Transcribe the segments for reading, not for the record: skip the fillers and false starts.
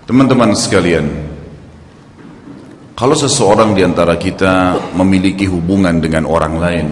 Teman-teman sekalian, kalau seseorang di antara kita memiliki hubungan dengan orang lain,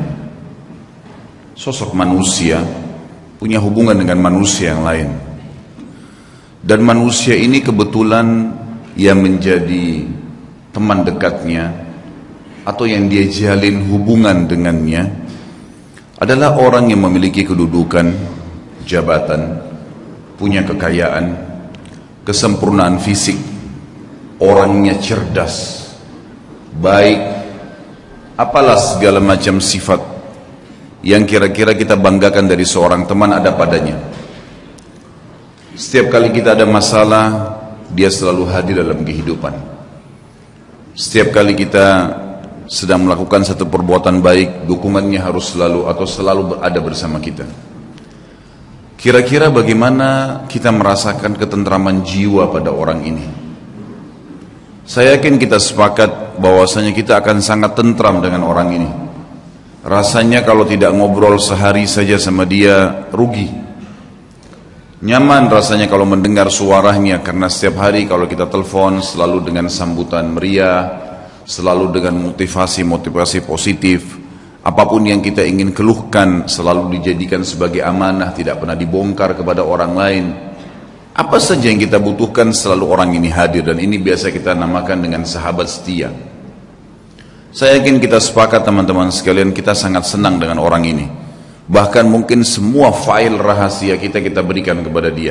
sosok manusia punya hubungan dengan manusia yang lain, dan manusia ini kebetulan yang menjadi teman dekatnya atau yang dia jalin hubungan dengannya adalah orang yang memiliki kedudukan, jabatan, punya kekayaan, kesempurnaan fisik, orangnya cerdas, baik, apalah segala macam sifat yang kira-kira kita banggakan dari seorang teman ada padanya. Setiap kali kita ada masalah, dia selalu hadir dalam kehidupan. Setiap kali kita sedang melakukan satu perbuatan baik, dukungannya harus selalu atau selalu ada bersama kita. Kira-kira bagaimana kita merasakan ketentraman jiwa pada orang ini? Saya yakin kita sepakat bahwasanya kita akan sangat tentram dengan orang ini. Rasanya kalau tidak ngobrol sehari saja sama dia rugi. Nyaman rasanya kalau mendengar suaranya, karena setiap hari kalau kita telepon selalu dengan sambutan meriah, selalu dengan motivasi positif. Apapun yang kita ingin keluhkan selalu dijadikan sebagai amanah, tidak pernah dibongkar kepada orang lain. Apa saja yang kita butuhkan selalu orang ini hadir, dan ini biasa kita namakan dengan sahabat setia. Saya yakin kita sepakat teman-teman sekalian, kita sangat senang dengan orang ini. Bahkan mungkin semua file rahasia kita berikan kepada dia.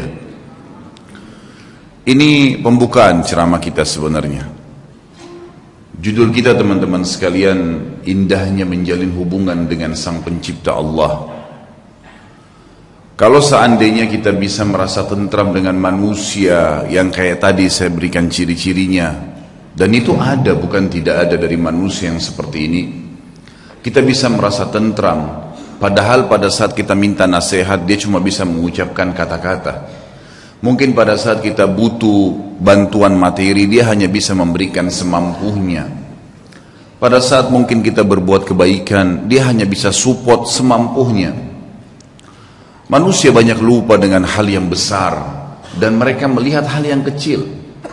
Ini pembukaan ceramah kita sebenarnya. Judul kita teman-teman sekalian, indahnya menjalin hubungan dengan Sang Pencipta Allah. Kalau seandainya kita bisa merasa tentram dengan manusia yang kayak tadi saya berikan ciri-cirinya, dan itu ada, bukan tidak ada dari manusia yang seperti ini, kita bisa merasa tentram. Padahal pada saat kita minta nasihat, dia cuma bisa mengucapkan kata-kata. Mungkin pada saat kita butuh bantuan materi, dia hanya bisa memberikan semampunya. Pada saat mungkin kita berbuat kebaikan, dia hanya bisa support semampunya. Manusia banyak lupa dengan hal yang besar, dan mereka melihat hal yang kecil.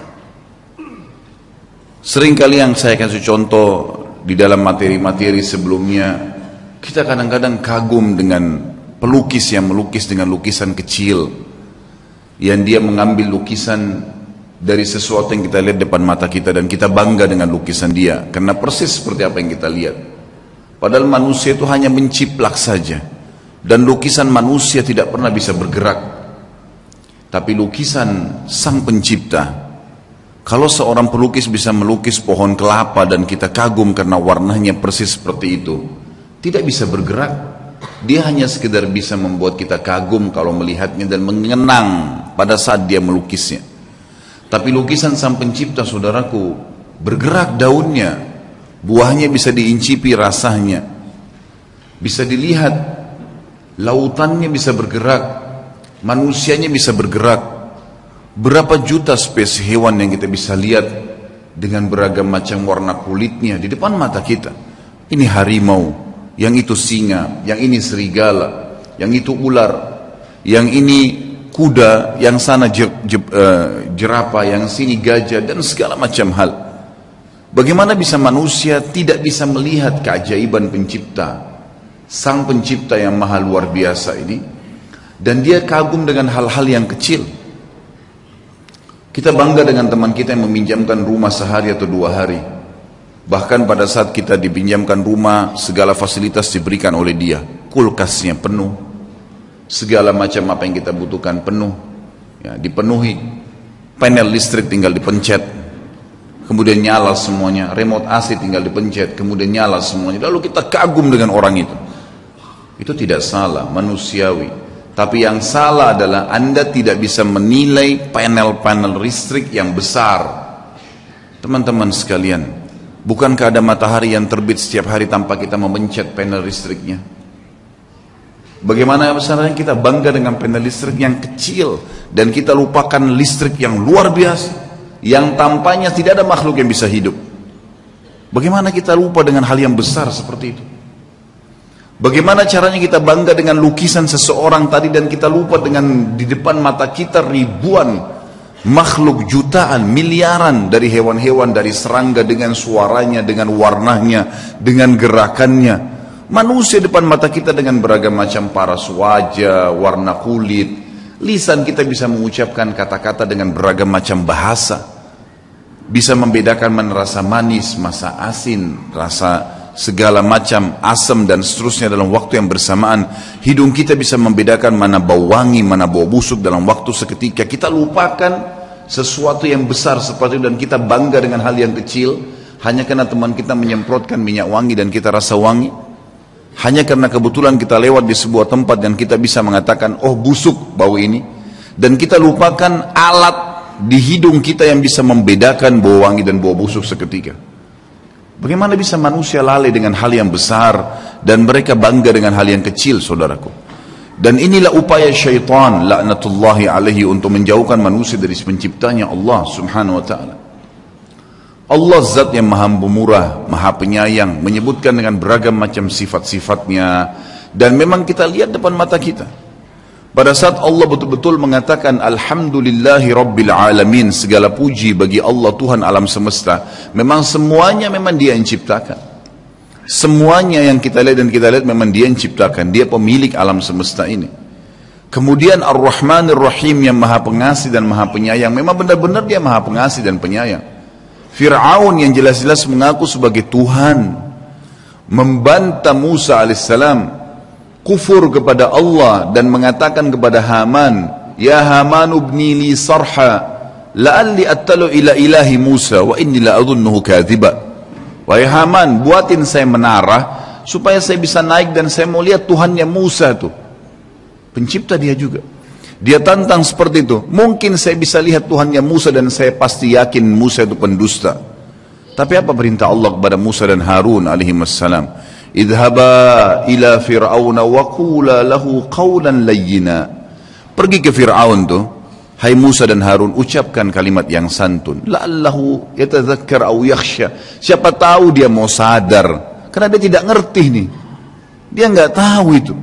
Seringkali yang saya kasih contoh di dalam materi-materi sebelumnya, kita kadang-kadang kagum dengan pelukis yang melukis dengan lukisan kecil, yang dia mengambil lukisan dari sesuatu yang kita lihat depan mata kita, dan kita bangga dengan lukisan dia karena persis seperti apa yang kita lihat. Padahal manusia itu hanya menciplak saja, dan lukisan manusia tidak pernah bisa bergerak. Tapi lukisan Sang Pencipta, kalau seorang pelukis bisa melukis pohon kelapa dan kita kagum karena warnanya persis seperti itu, tidak bisa bergerak, dia hanya sekedar bisa membuat kita kagum kalau melihatnya dan mengenang pada saat dia melukisnya. Tapi lukisan Sang Pencipta, saudaraku, bergerak daunnya, buahnya bisa diincipi rasanya, bisa dilihat, lautannya bisa bergerak, manusianya bisa bergerak. Berapa juta spesies hewan yang kita bisa lihat dengan beragam macam warna kulitnya di depan mata kita. Ini harimau, yang itu singa, yang ini serigala, yang itu ular, yang ini kuda, yang sana jerapah, yang sini gajah, dan segala macam hal. Bagaimana bisa manusia tidak bisa melihat keajaiban Pencipta, Sang Pencipta yang maha luar biasa ini, dan dia kagum dengan hal-hal yang kecil. Kita bangga dengan teman kita yang meminjamkan rumah sehari atau 2 hari. Bahkan pada saat kita dipinjamkan rumah, segala fasilitas diberikan oleh dia. Kulkasnya penuh, segala macam apa yang kita butuhkan penuh, ya, dipenuhi. Panel listrik tinggal dipencet, kemudian nyala semuanya. Remote AC tinggal dipencet, kemudian nyala semuanya. Lalu kita kagum dengan orang itu. Itu tidak salah, manusiawi. Tapi yang salah adalah Anda tidak bisa menilai panel-panel listrik yang besar. Teman-teman sekalian, bukankah ada matahari yang terbit setiap hari tanpa kita memencet panel listriknya? Bagaimana besarnya kita bangga dengan panel listrik yang kecil, dan kita lupakan listrik yang luar biasa, yang tampaknya tidak ada makhluk yang bisa hidup. Bagaimana kita lupa dengan hal yang besar seperti itu? Bagaimana caranya kita bangga dengan lukisan seseorang tadi, dan kita lupa dengan di depan mata kita ribuan makhluk jutaan, miliaran dari hewan-hewan, dari serangga dengan suaranya, dengan warnanya, dengan gerakannya. Manusia depan mata kita dengan beragam macam paras wajah, warna kulit. Lisan kita bisa mengucapkan kata-kata dengan beragam macam bahasa. Bisa membedakan mana rasa manis, rasa asin, rasa segala macam asam dan seterusnya dalam waktu yang bersamaan. Hidung kita bisa membedakan mana bau wangi, mana bau busuk dalam waktu seketika. Kita lupakan sesuatu yang besar seperti itu dan kita bangga dengan hal yang kecil hanya karena teman kita menyemprotkan minyak wangi dan kita rasa wangi. Hanya karena kebetulan kita lewat di sebuah tempat dan kita bisa mengatakan, oh busuk bau ini. Dan kita lupakan alat di hidung kita yang bisa membedakan bau wangi dan bau busuk seketika. Bagaimana bisa manusia lalai dengan hal yang besar dan mereka bangga dengan hal yang kecil, saudaraku. Dan inilah upaya syaitan laknatullahi alaihi untuk menjauhkan manusia dari penciptanya Allah subhanahu wa ta'ala. Allah zat yang maha pemurah, maha penyayang, menyebutkan dengan beragam macam sifat-sifatnya. Dan memang kita lihat depan mata kita. Pada saat Allah betul-betul mengatakan Alhamdulillahi Rabbil Alamin, segala puji bagi Allah Tuhan alam semesta. Memang semuanya memang Dia yang ciptakan. Semuanya yang kita lihat dan kita lihat memang Dia yang ciptakan. Dia pemilik alam semesta ini. Kemudian Ar-Rahmanir Rahim yang maha pengasih dan maha penyayang. Memang benar-benar Dia maha pengasih dan penyayang. Fir'aun yang jelas-jelas mengaku sebagai Tuhan, membantah Musa alaihissalam, kufur kepada Allah dan mengatakan kepada Haman, ya Haman ibni li sarha la'alli attalu ila ilahi Musa wa inni la'adhunnuhu kadhiba. Wahai Haman, buatin saya menara supaya saya bisa naik dan saya mau lihat Tuhannya Musa tuh. Pencipta dia juga. Dia tantang seperti itu. Mungkin saya bisa lihat Tuhannya Musa dan saya pasti yakin Musa itu pendusta. Tapi apa perintah Allah kepada Musa dan Harun alaihi wassalam? Idhaba ila fir'auna wa qula lahu qawlan layyina. Pergi ke Fir'aun tuh, hai Musa dan Harun, ucapkan kalimat yang santun. La'allahu yatadzakkar aw yakhsha. Siapa tahu dia mau sadar, karena dia tidak ngerti nih. Dia enggak tahu itu.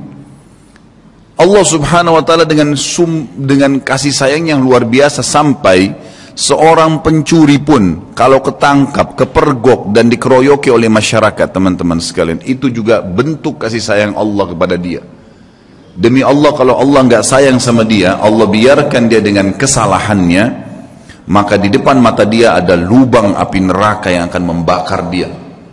Allah subhanahu wa ta'ala dengan kasih sayang yang luar biasa sampai seorang pencuri pun kalau ketangkap, kepergok dan dikeroyoki oleh masyarakat, teman-teman sekalian, itu juga bentuk kasih sayang Allah kepada dia. Demi Allah, kalau Allah nggak sayang sama dia, Allah biarkan dia dengan kesalahannya, maka di depan mata dia ada lubang api neraka yang akan membakar dia.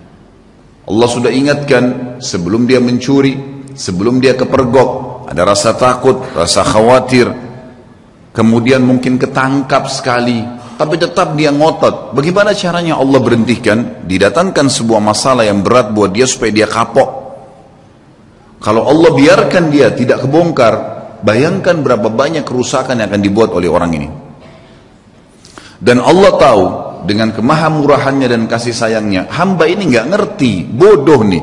Allah sudah ingatkan sebelum dia mencuri, sebelum dia kepergok, ada rasa takut, rasa khawatir. Kemudian mungkin ketangkap sekali, tapi tetap dia ngotot. Bagaimana caranya Allah berhentikan? Didatangkan sebuah masalah yang berat buat dia supaya dia kapok. Kalau Allah biarkan dia tidak kebongkar, bayangkan berapa banyak kerusakan yang akan dibuat oleh orang ini. Dan Allah tahu dengan kemahamurahannya dan kasih sayangnya, hamba ini nggak ngerti, bodoh nih.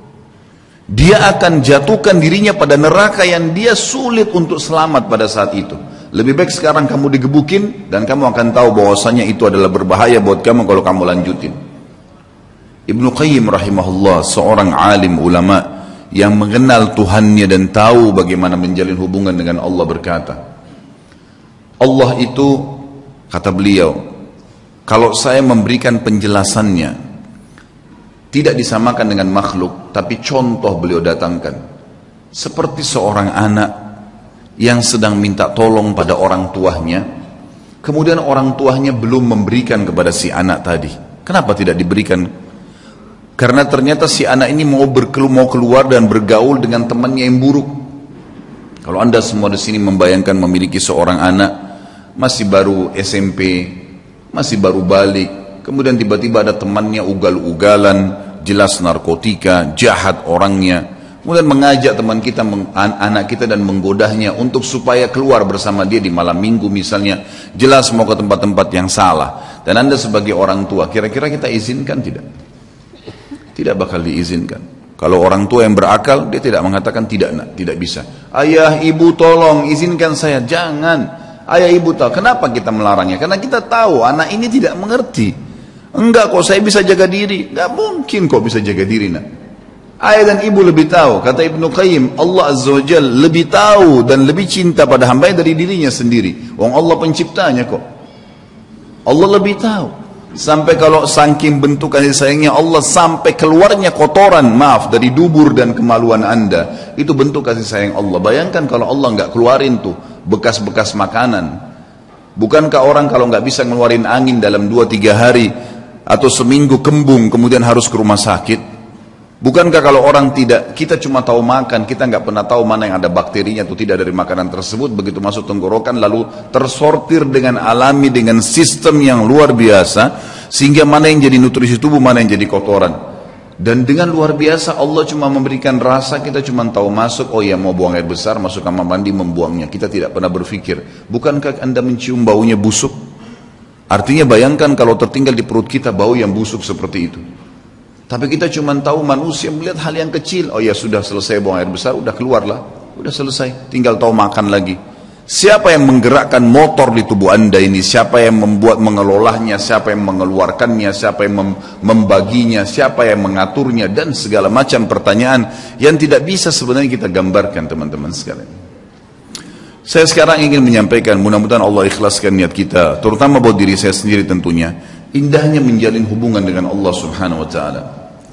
Dia akan jatuhkan dirinya pada neraka yang dia sulit untuk selamat pada saat itu. Lebih baik sekarang kamu digebukin dan kamu akan tahu bahwasanya itu adalah berbahaya buat kamu kalau kamu lanjutin. Ibnu Qayyim rahimahullah, seorang alim ulama yang mengenal Tuhannya dan tahu bagaimana menjalin hubungan dengan Allah, berkata, Allah itu, kata beliau, kalau saya memberikan penjelasannya tidak disamakan dengan makhluk, tapi contoh beliau datangkan seperti seorang anak yang sedang minta tolong pada orang tuanya, kemudian orang tuanya belum memberikan kepada si anak tadi. Kenapa tidak diberikan? Karena ternyata si anak ini mau keluar dan bergaul dengan temannya yang buruk. Kalau anda semua di sini membayangkan memiliki seorang anak masih baru SMP, masih baru balik, kemudian tiba-tiba ada temannya ugal-ugalan, jelas narkotika, jahat orangnya, kemudian mengajak teman kita, anak kita dan menggodahnya untuk supaya keluar bersama dia di malam minggu misalnya, jelas mau ke tempat-tempat yang salah. Dan anda sebagai orang tua, kira-kira kita izinkan tidak? Tidak bakal diizinkan. Kalau orang tua yang berakal, dia tidak mengatakan tidak, nak, tidak bisa. Ayah, ibu tolong izinkan saya. Jangan. Ayah, ibu tahu. Kenapa kita melarangnya? Karena kita tahu anak ini tidak mengerti. Enggak kok, saya bisa jaga diri. Enggak mungkin kok bisa jaga diri, nak. Ayah dan ibu lebih tahu. Kata Ibnu Qayyim, Allah Azza wa Jalla lebih tahu dan lebih cinta pada hamba dari dirinya sendiri. Wong Allah penciptanya kok. Allah lebih tahu. Sampai kalau saking bentuk kasih sayangnya Allah, sampai keluarnya kotoran, maaf, dari dubur dan kemaluan anda, itu bentuk kasih sayang Allah. Bayangkan kalau Allah nggak keluarin tuh bekas-bekas makanan. Bukankah orang kalau nggak bisa ngeluarin angin dalam 2-3 hari atau seminggu kembung, kemudian harus ke rumah sakit? Bukankah kalau orang tidak, kita cuma tahu makan, kita nggak pernah tahu mana yang ada bakterinya atau tidak dari makanan tersebut, begitu masuk tenggorokan lalu tersortir dengan alami, dengan sistem yang luar biasa, sehingga mana yang jadi nutrisi tubuh, mana yang jadi kotoran. Dan dengan luar biasa Allah cuma memberikan rasa, kita cuma tahu masuk, oh ya mau buang air besar, masuk kamar mandi membuangnya, kita tidak pernah berpikir, bukankah anda mencium baunya busuk? Artinya bayangkan kalau tertinggal di perut kita bau yang busuk seperti itu. Tapi kita cuma tahu manusia melihat hal yang kecil. Oh ya sudah selesai buang air besar, udah keluarlah, udah selesai. Tinggal tahu makan lagi. Siapa yang menggerakkan motor di tubuh anda ini? Siapa yang membuat mengelolanya? Siapa yang mengeluarkannya? Siapa yang membaginya? Siapa yang mengaturnya? Dan segala macam pertanyaan yang tidak bisa sebenarnya kita gambarkan, teman-teman sekalian. Saya sekarang ingin menyampaikan, mudah-mudahan Allah ikhlaskan niat kita, terutama buat diri saya sendiri tentunya, indahnya menjalin hubungan dengan Allah Subhanahu wa taala.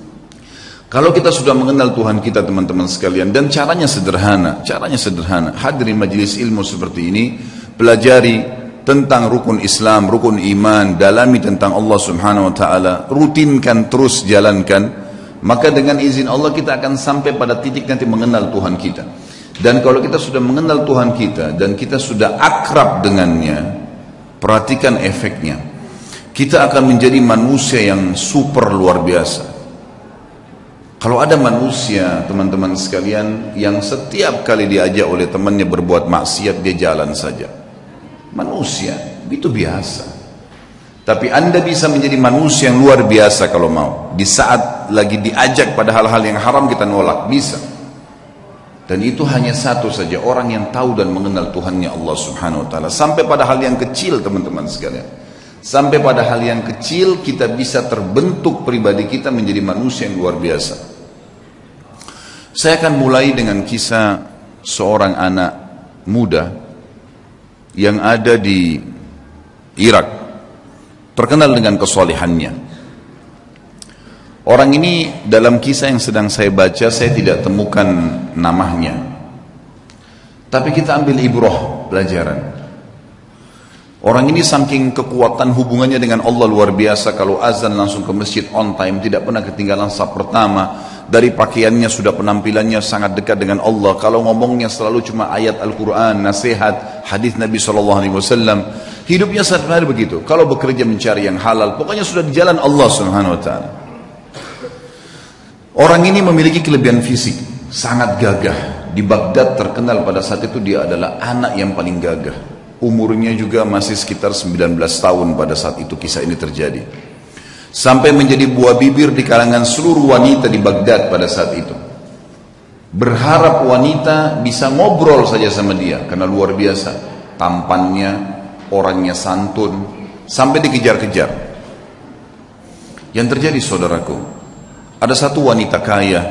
Kalau kita sudah mengenal Tuhan kita, teman-teman sekalian, dan caranya sederhana, hadirin majelis ilmu seperti ini, pelajari tentang rukun Islam, rukun iman, dalami tentang Allah Subhanahu wa taala, rutinkan terus jalankan, maka dengan izin Allah kita akan sampai pada titik nanti mengenal Tuhan kita. Dan kalau kita sudah mengenal Tuhan kita dan kita sudah akrab dengannya, perhatikan efeknya. Kita akan menjadi manusia yang super luar biasa. Kalau ada manusia, teman-teman sekalian, yang setiap kali diajak oleh temannya berbuat maksiat, dia jalan saja. Manusia, itu biasa. Tapi anda bisa menjadi manusia yang luar biasa kalau mau. Di saat lagi diajak pada hal-hal yang haram, kita nolak, bisa. Dan itu hanya satu saja, orang yang tahu dan mengenal Tuhannya Allah Subhanahu wa taala. Sampai pada hal yang kecil, teman-teman sekalian. Sampai pada hal yang kecil kita bisa terbentuk pribadi kita menjadi manusia yang luar biasa. Saya akan mulai dengan kisah seorang anak muda yang ada di Irak, terkenal dengan kesolehannya. Orang ini dalam kisah yang sedang saya baca, saya tidak temukan namanya. Tapi kita ambil ibrah, pelajaran. Orang ini saking kekuatan hubungannya dengan Allah luar biasa, kalau azan langsung ke masjid on time, tidak pernah ketinggalan saf pertama. Dari pakaiannya sudah penampilannya sangat dekat dengan Allah. Kalau ngomongnya selalu cuma ayat Al-Quran, nasihat, hadis Nabi SAW. Hidupnya sehari-hari begitu. Kalau bekerja mencari yang halal, pokoknya sudah di jalan Allah Subhanahu wa taala. Orang ini memiliki kelebihan fisik, sangat gagah. Di Baghdad terkenal pada saat itu dia adalah anak yang paling gagah. Umurnya juga masih sekitar 19 tahun pada saat itu kisah ini terjadi. Sampai menjadi buah bibir di kalangan seluruh wanita di Baghdad pada saat itu. Berharap wanita bisa ngobrol saja sama dia, karena luar biasa. Tampannya, orangnya santun, sampai dikejar-kejar. Yang terjadi saudaraku, ada satu wanita kaya,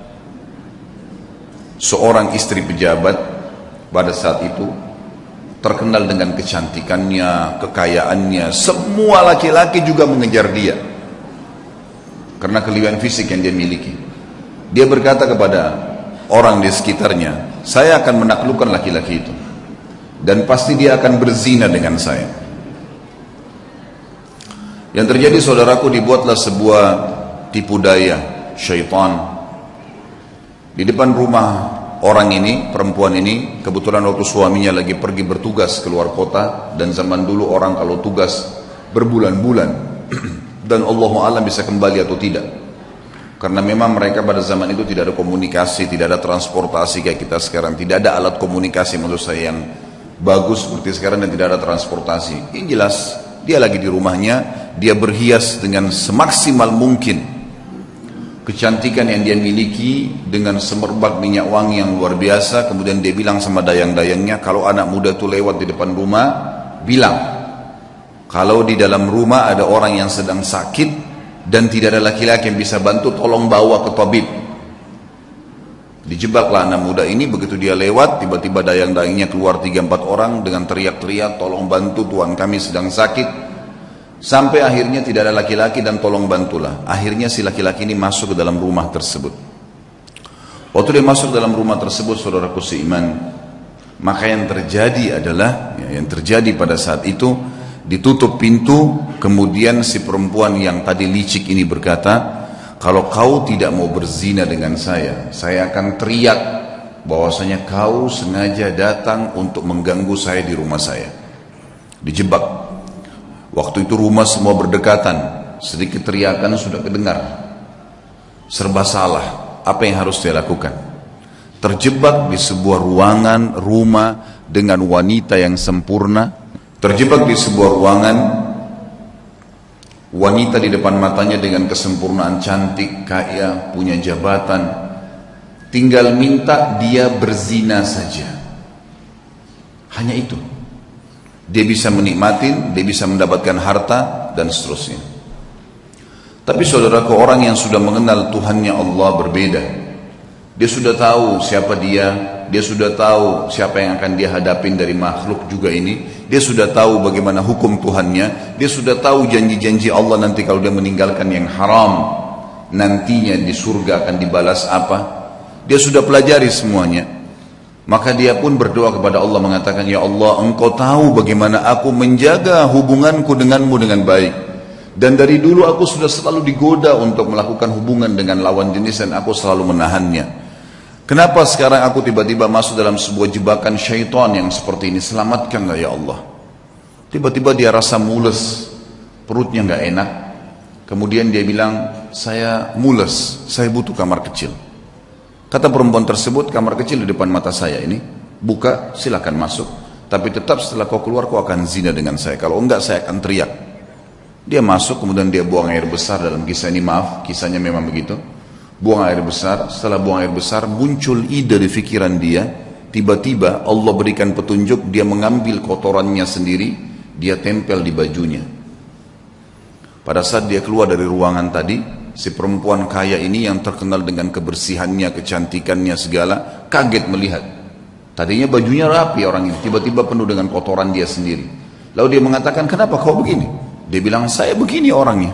seorang istri pejabat pada saat itu, terkenal dengan kecantikannya, kekayaannya. Semua laki-laki juga mengejar dia karena kelebihan fisik yang dia miliki. Dia berkata kepada orang di sekitarnya, saya akan menaklukkan laki-laki itu dan pasti dia akan berzina dengan saya. Yang terjadi saudaraku, dibuatlah sebuah tipu daya syaitan di depan rumah orang ini, perempuan ini. Kebetulan waktu suaminya lagi pergi bertugas keluar kota, dan zaman dulu orang kalau tugas berbulan-bulan dan Allahu a'lam bisa kembali atau tidak, karena memang mereka pada zaman itu tidak ada komunikasi, tidak ada transportasi kayak kita sekarang, tidak ada alat komunikasi maksud saya yang bagus seperti sekarang, dan tidak ada transportasi. Yang jelas dia lagi di rumahnya, dia berhias dengan semaksimal mungkin kecantikan yang dia miliki, dengan semerbak minyak wangi yang luar biasa. Kemudian dia bilang sama dayang-dayangnya, kalau anak muda itu lewat di depan rumah, bilang kalau di dalam rumah ada orang yang sedang sakit dan tidak ada laki-laki yang bisa bantu, tolong bawa ke tabib. Dijebaklah anak muda ini. Begitu dia lewat, tiba-tiba dayang-dayangnya keluar 3-4 orang dengan teriak-teriak, tolong bantu, tuan kami sedang sakit. Sampai akhirnya tidak ada laki-laki dan tolong bantulah. Akhirnya si laki-laki ini masuk ke dalam rumah tersebut. Waktu dia masuk dalam rumah tersebut, saudaraku seiman, maka yang terjadi adalah, yang terjadi pada saat itu, ditutup pintu, kemudian si perempuan yang tadi licik ini berkata, kalau kau tidak mau berzina dengan saya akan teriak bahwasanya kau sengaja datang untuk mengganggu saya di rumah saya. Dijebak. Waktu itu rumah semua berdekatan, sedikit teriakan sudah kedengar. Serba salah, apa yang harus dia lakukan? Terjebak di sebuah ruangan rumah dengan wanita yang sempurna, terjebak di sebuah ruangan, wanita di depan matanya dengan kesempurnaan, cantik, kaya, punya jabatan, tinggal minta dia berzina saja. Hanya itu. Dia bisa menikmatin, dia bisa mendapatkan harta, dan seterusnya. Tapi saudaraku, orang yang sudah mengenal Tuhannya Allah berbeda. Dia sudah tahu siapa dia sudah tahu siapa yang akan dia hadapin dari makhluk juga ini. Dia sudah tahu bagaimana hukum Tuhannya. Dia sudah tahu janji-janji Allah nanti kalau dia meninggalkan yang haram, nantinya di surga akan dibalas apa. Dia sudah pelajari semuanya. Maka dia pun berdoa kepada Allah mengatakan, ya Allah, engkau tahu bagaimana aku menjaga hubunganku denganmu dengan baik. Dan dari dulu aku sudah selalu digoda untuk melakukan hubungan dengan lawan jenis dan aku selalu menahannya. Kenapa sekarang aku tiba-tiba masuk dalam sebuah jebakan syaitan yang seperti ini? Selamatkanlah ya Allah. Tiba-tiba dia rasa mules, perutnya gak enak. Kemudian dia bilang, saya mules, saya butuh kamar kecil. Kata perempuan tersebut, kamar kecil di depan mata saya ini, buka, silakan masuk. Tapi tetap setelah kau keluar, kau akan zina dengan saya. Kalau enggak, saya akan teriak. Dia masuk, kemudian dia buang air besar dalam kisah ini, maaf, kisahnya memang begitu. Buang air besar, setelah buang air besar, muncul ide di pikiran dia. Tiba-tiba Allah berikan petunjuk, dia mengambil kotorannya sendiri, dia tempel di bajunya. Pada saat dia keluar dari ruangan tadi, si perempuan kaya ini yang terkenal dengan kebersihannya, kecantikannya segala, kaget melihat. Tadinya bajunya rapi orang ini, tiba-tiba penuh dengan kotoran dia sendiri. Lalu dia mengatakan, kenapa kau begini? Dia bilang, saya begini orangnya.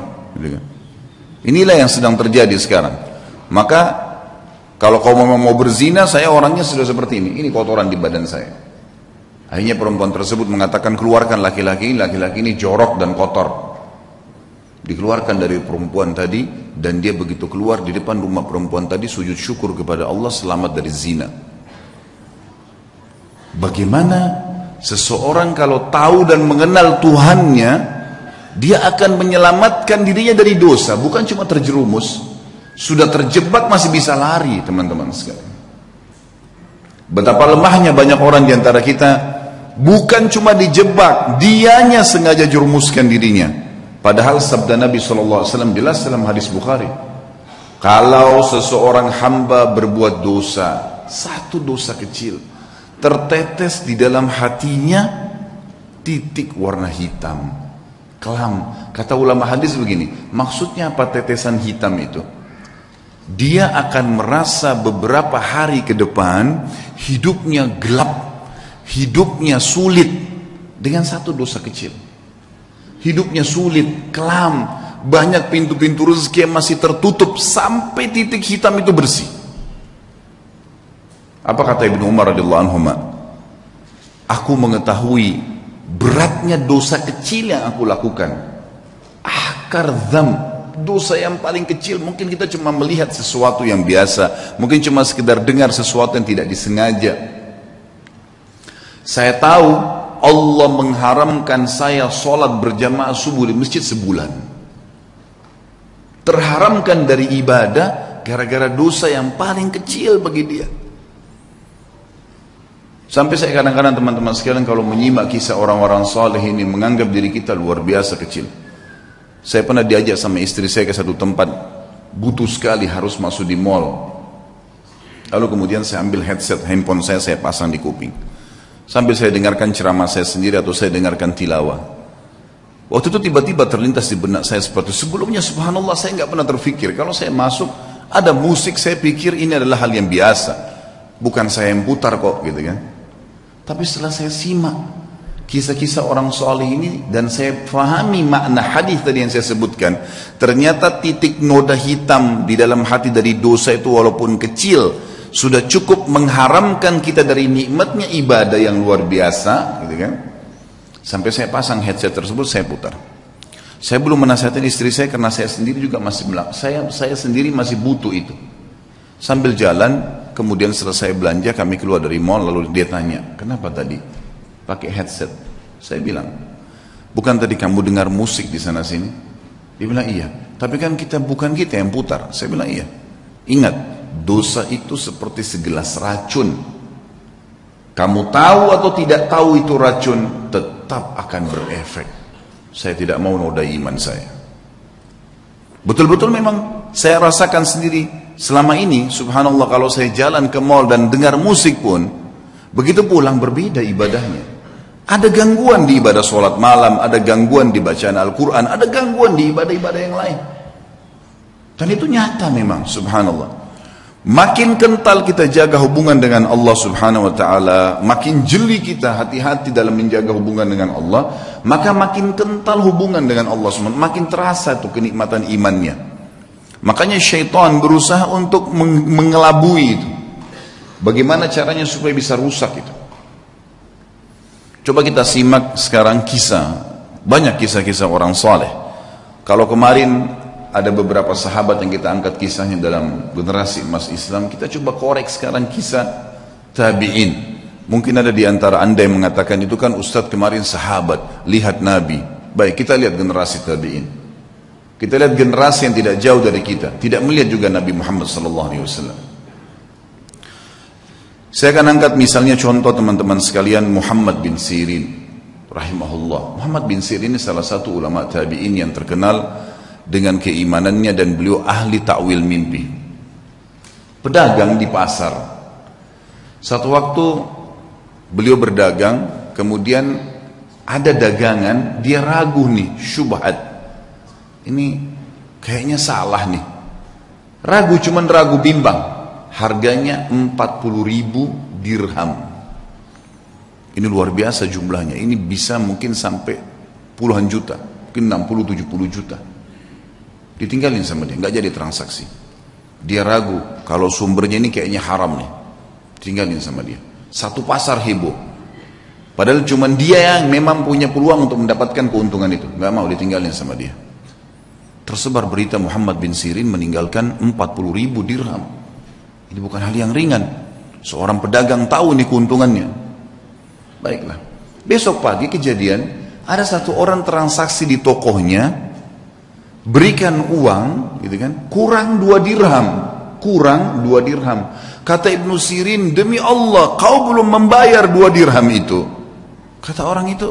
Inilah yang sedang terjadi sekarang. Maka, kalau kau mau berzina, saya orangnya sudah seperti ini. Ini kotoran di badan saya. Akhirnya perempuan tersebut mengatakan, keluarkan laki-laki ini jorok dan kotor. Dikeluarkan dari perempuan tadi, dan dia begitu keluar di depan rumah perempuan tadi sujud syukur kepada Allah selamat dari zina. Bagaimana seseorang kalau tahu dan mengenal Tuhannya, dia akan menyelamatkan dirinya dari dosa, bukan cuma terjerumus, sudah terjebak masih bisa lari, teman-teman sekalian. Betapa lemahnya banyak orang di antara kita, bukan cuma dijebak, dianya sengaja jerumuskan dirinya. Padahal sabda Nabi SAW jelas dalam hadis Bukhari. Kalau seseorang hamba berbuat dosa, satu dosa kecil, tertetes di dalam hatinya titik warna hitam, kelam. Kata ulama hadis begini, maksudnya apa tetesan hitam itu? Dia akan merasa beberapa hari ke depan hidupnya gelap, hidupnya sulit dengan satu dosa kecil. Hidupnya sulit, kelam, banyak pintu-pintu rezeki yang masih tertutup sampai titik hitam itu bersih. Apa kata Ibnu Umar radhiyallahu anhu? Aku mengetahui beratnya dosa kecil yang aku lakukan. Ahkar dzam, dosa yang paling kecil. Mungkin kita cuma melihat sesuatu yang biasa, mungkin cuma sekedar dengar sesuatu yang tidak disengaja. Saya tahu Allah mengharamkan saya sholat berjamaah subuh di masjid sebulan. Terharamkan dari ibadah gara-gara dosa yang paling kecil bagi dia. Sampai saya kadang-kadang teman-teman sekalian kalau menyimak kisah orang-orang saleh ini menganggap diri kita luar biasa kecil. Saya pernah diajak sama istri saya ke satu tempat, butuh sekali harus masuk di mall. Lalu kemudian saya ambil headset handphone saya pasang di kuping. Sambil saya dengarkan ceramah saya sendiri atau saya dengarkan tilawah. Waktu itu tiba-tiba terlintas di benak saya seperti itu. Sebelumnya subhanallah saya nggak pernah terfikir. Kalau saya masuk ada musik saya pikir ini adalah hal yang biasa. Bukan saya yang putar kok gitu kan. Tapi setelah saya simak kisah-kisah orang soleh ini, dan saya pahami makna hadis tadi yang saya sebutkan. Ternyata titik noda hitam di dalam hati dari dosa itu walaupun kecil sudah cukup mengharamkan kita dari nikmatnya ibadah yang luar biasa, gitu kan? Sampai saya pasang headset tersebut, saya putar. Saya belum menasihatkan istri saya karena saya sendiri juga masih saya sendiri masih butuh itu. Sambil jalan, kemudian selesai belanja, kami keluar dari mall, lalu dia tanya, kenapa tadi pakai headset? Saya bilang, bukan tadi kamu dengar musik di sana sini? Dia bilang iya, tapi kan bukan kita yang putar. Saya bilang iya. Ingat, dosa itu seperti segelas racun. Kamu tahu atau tidak tahu itu racun, tetap akan berefek. Saya tidak mau nodai iman saya. Betul-betul memang saya rasakan sendiri selama ini, subhanallah, kalau saya jalan ke mall dan dengar musik pun, begitu pulang berbeda ibadahnya. Ada gangguan di ibadah sholat malam, ada gangguan di bacaan Al-Quran, ada gangguan di ibadah-ibadah yang lain. Dan itu nyata memang, subhanallah. Makin kental kita jaga hubungan dengan Allah subhanahu wa ta'ala, makin jeli kita hati-hati dalam menjaga hubungan dengan Allah, maka makin kental hubungan dengan Allah subhanahu wa ta'ala, makin terasa tuh kenikmatan imannya. Makanya syaitan berusaha untuk mengelabui itu. Bagaimana caranya supaya bisa rusak itu? Coba kita simak sekarang banyak kisah-kisah orang saleh. Kalau kemarin ada beberapa sahabat yang kita angkat kisahnya dalam generasi emas Islam, kita coba korek sekarang kisah tabi'in. Mungkin ada di antara anda yang mengatakan itu kan Ustadz kemarin sahabat, lihat Nabi. Baik, kita lihat generasi tabi'in. Kita lihat generasi yang tidak jauh dari kita, tidak melihat juga Nabi Muhammad SAW. Saya akan angkat misalnya contoh teman-teman sekalian, Muhammad bin Sirin rahimahullah. Muhammad bin Sirin ini salah satu ulama tabi'in yang terkenal dengan keimanannya, dan beliau ahli takwil mimpi. Pedagang di pasar. Satu waktu beliau berdagang, kemudian ada dagangan, dia ragu nih, syubhat. Ini kayaknya salah nih. Ragu, cuman ragu bimbang. Harganya 40.000 dirham. Ini luar biasa jumlahnya. Ini bisa mungkin sampai puluhan juta, mungkin 60-70 juta. Ditinggalin sama dia, nggak jadi transaksi. Dia ragu, kalau sumbernya ini kayaknya haram nih, tinggalin sama dia. Satu pasar heboh, padahal cuma dia yang memang punya peluang untuk mendapatkan keuntungan itu, nggak mau, ditinggalin sama dia. Tersebar berita Muhammad bin Sirin meninggalkan 40.000 dirham. Ini bukan hal yang ringan. Seorang pedagang tahu nih keuntungannya. Baiklah, besok pagi kejadian, ada satu orang transaksi di tokohnya, berikan uang, gitu kan, kurang 2 dirham. Kata Ibnu Sirin, demi Allah, kau belum membayar 2 dirham itu. Kata orang itu,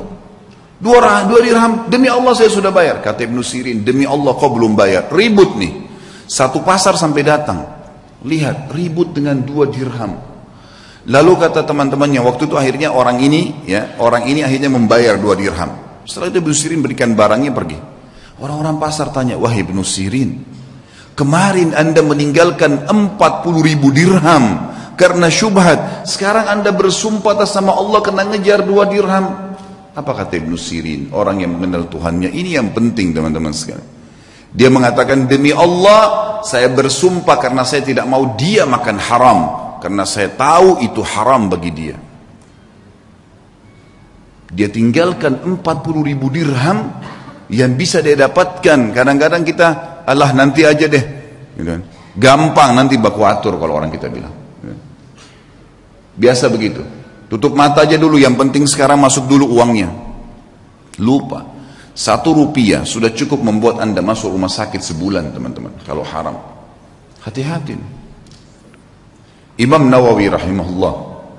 2 dirham, demi Allah saya sudah bayar. Kata Ibnu Sirin, demi Allah kau belum bayar. Ribut nih, satu pasar sampai datang, lihat, ribut dengan 2 dirham. Lalu kata teman-temannya, waktu itu akhirnya orang ini akhirnya membayar 2 dirham. Setelah itu Ibnu Sirin berikan barangnya, pergi. Orang-orang pasar tanya, wahai Ibnu Sirin, kemarin anda meninggalkan 40.000 dirham karena syubhat, sekarang anda bersumpah atas nama Allah kena ngejar 2 dirham. Apa kata Ibnu Sirin, orang yang mengenal Tuhannya? Ini yang penting teman-teman sekalian. Dia mengatakan, demi Allah saya bersumpah karena saya tidak mau dia makan haram, karena saya tahu itu haram bagi dia. Dia tinggalkan 40.000 dirham yang bisa dia dapatkan. Kadang-kadang kita, Allah nanti aja deh, gitu kan. Gampang, nanti baku atur kalau orang kita bilang. Biasa begitu. Tutup mata aja dulu, yang penting sekarang masuk dulu uangnya. Lupa. 1 rupiah sudah cukup membuat anda masuk rumah sakit sebulan, teman-teman, kalau haram. Hati-hati. Imam Nawawi rahimahullah.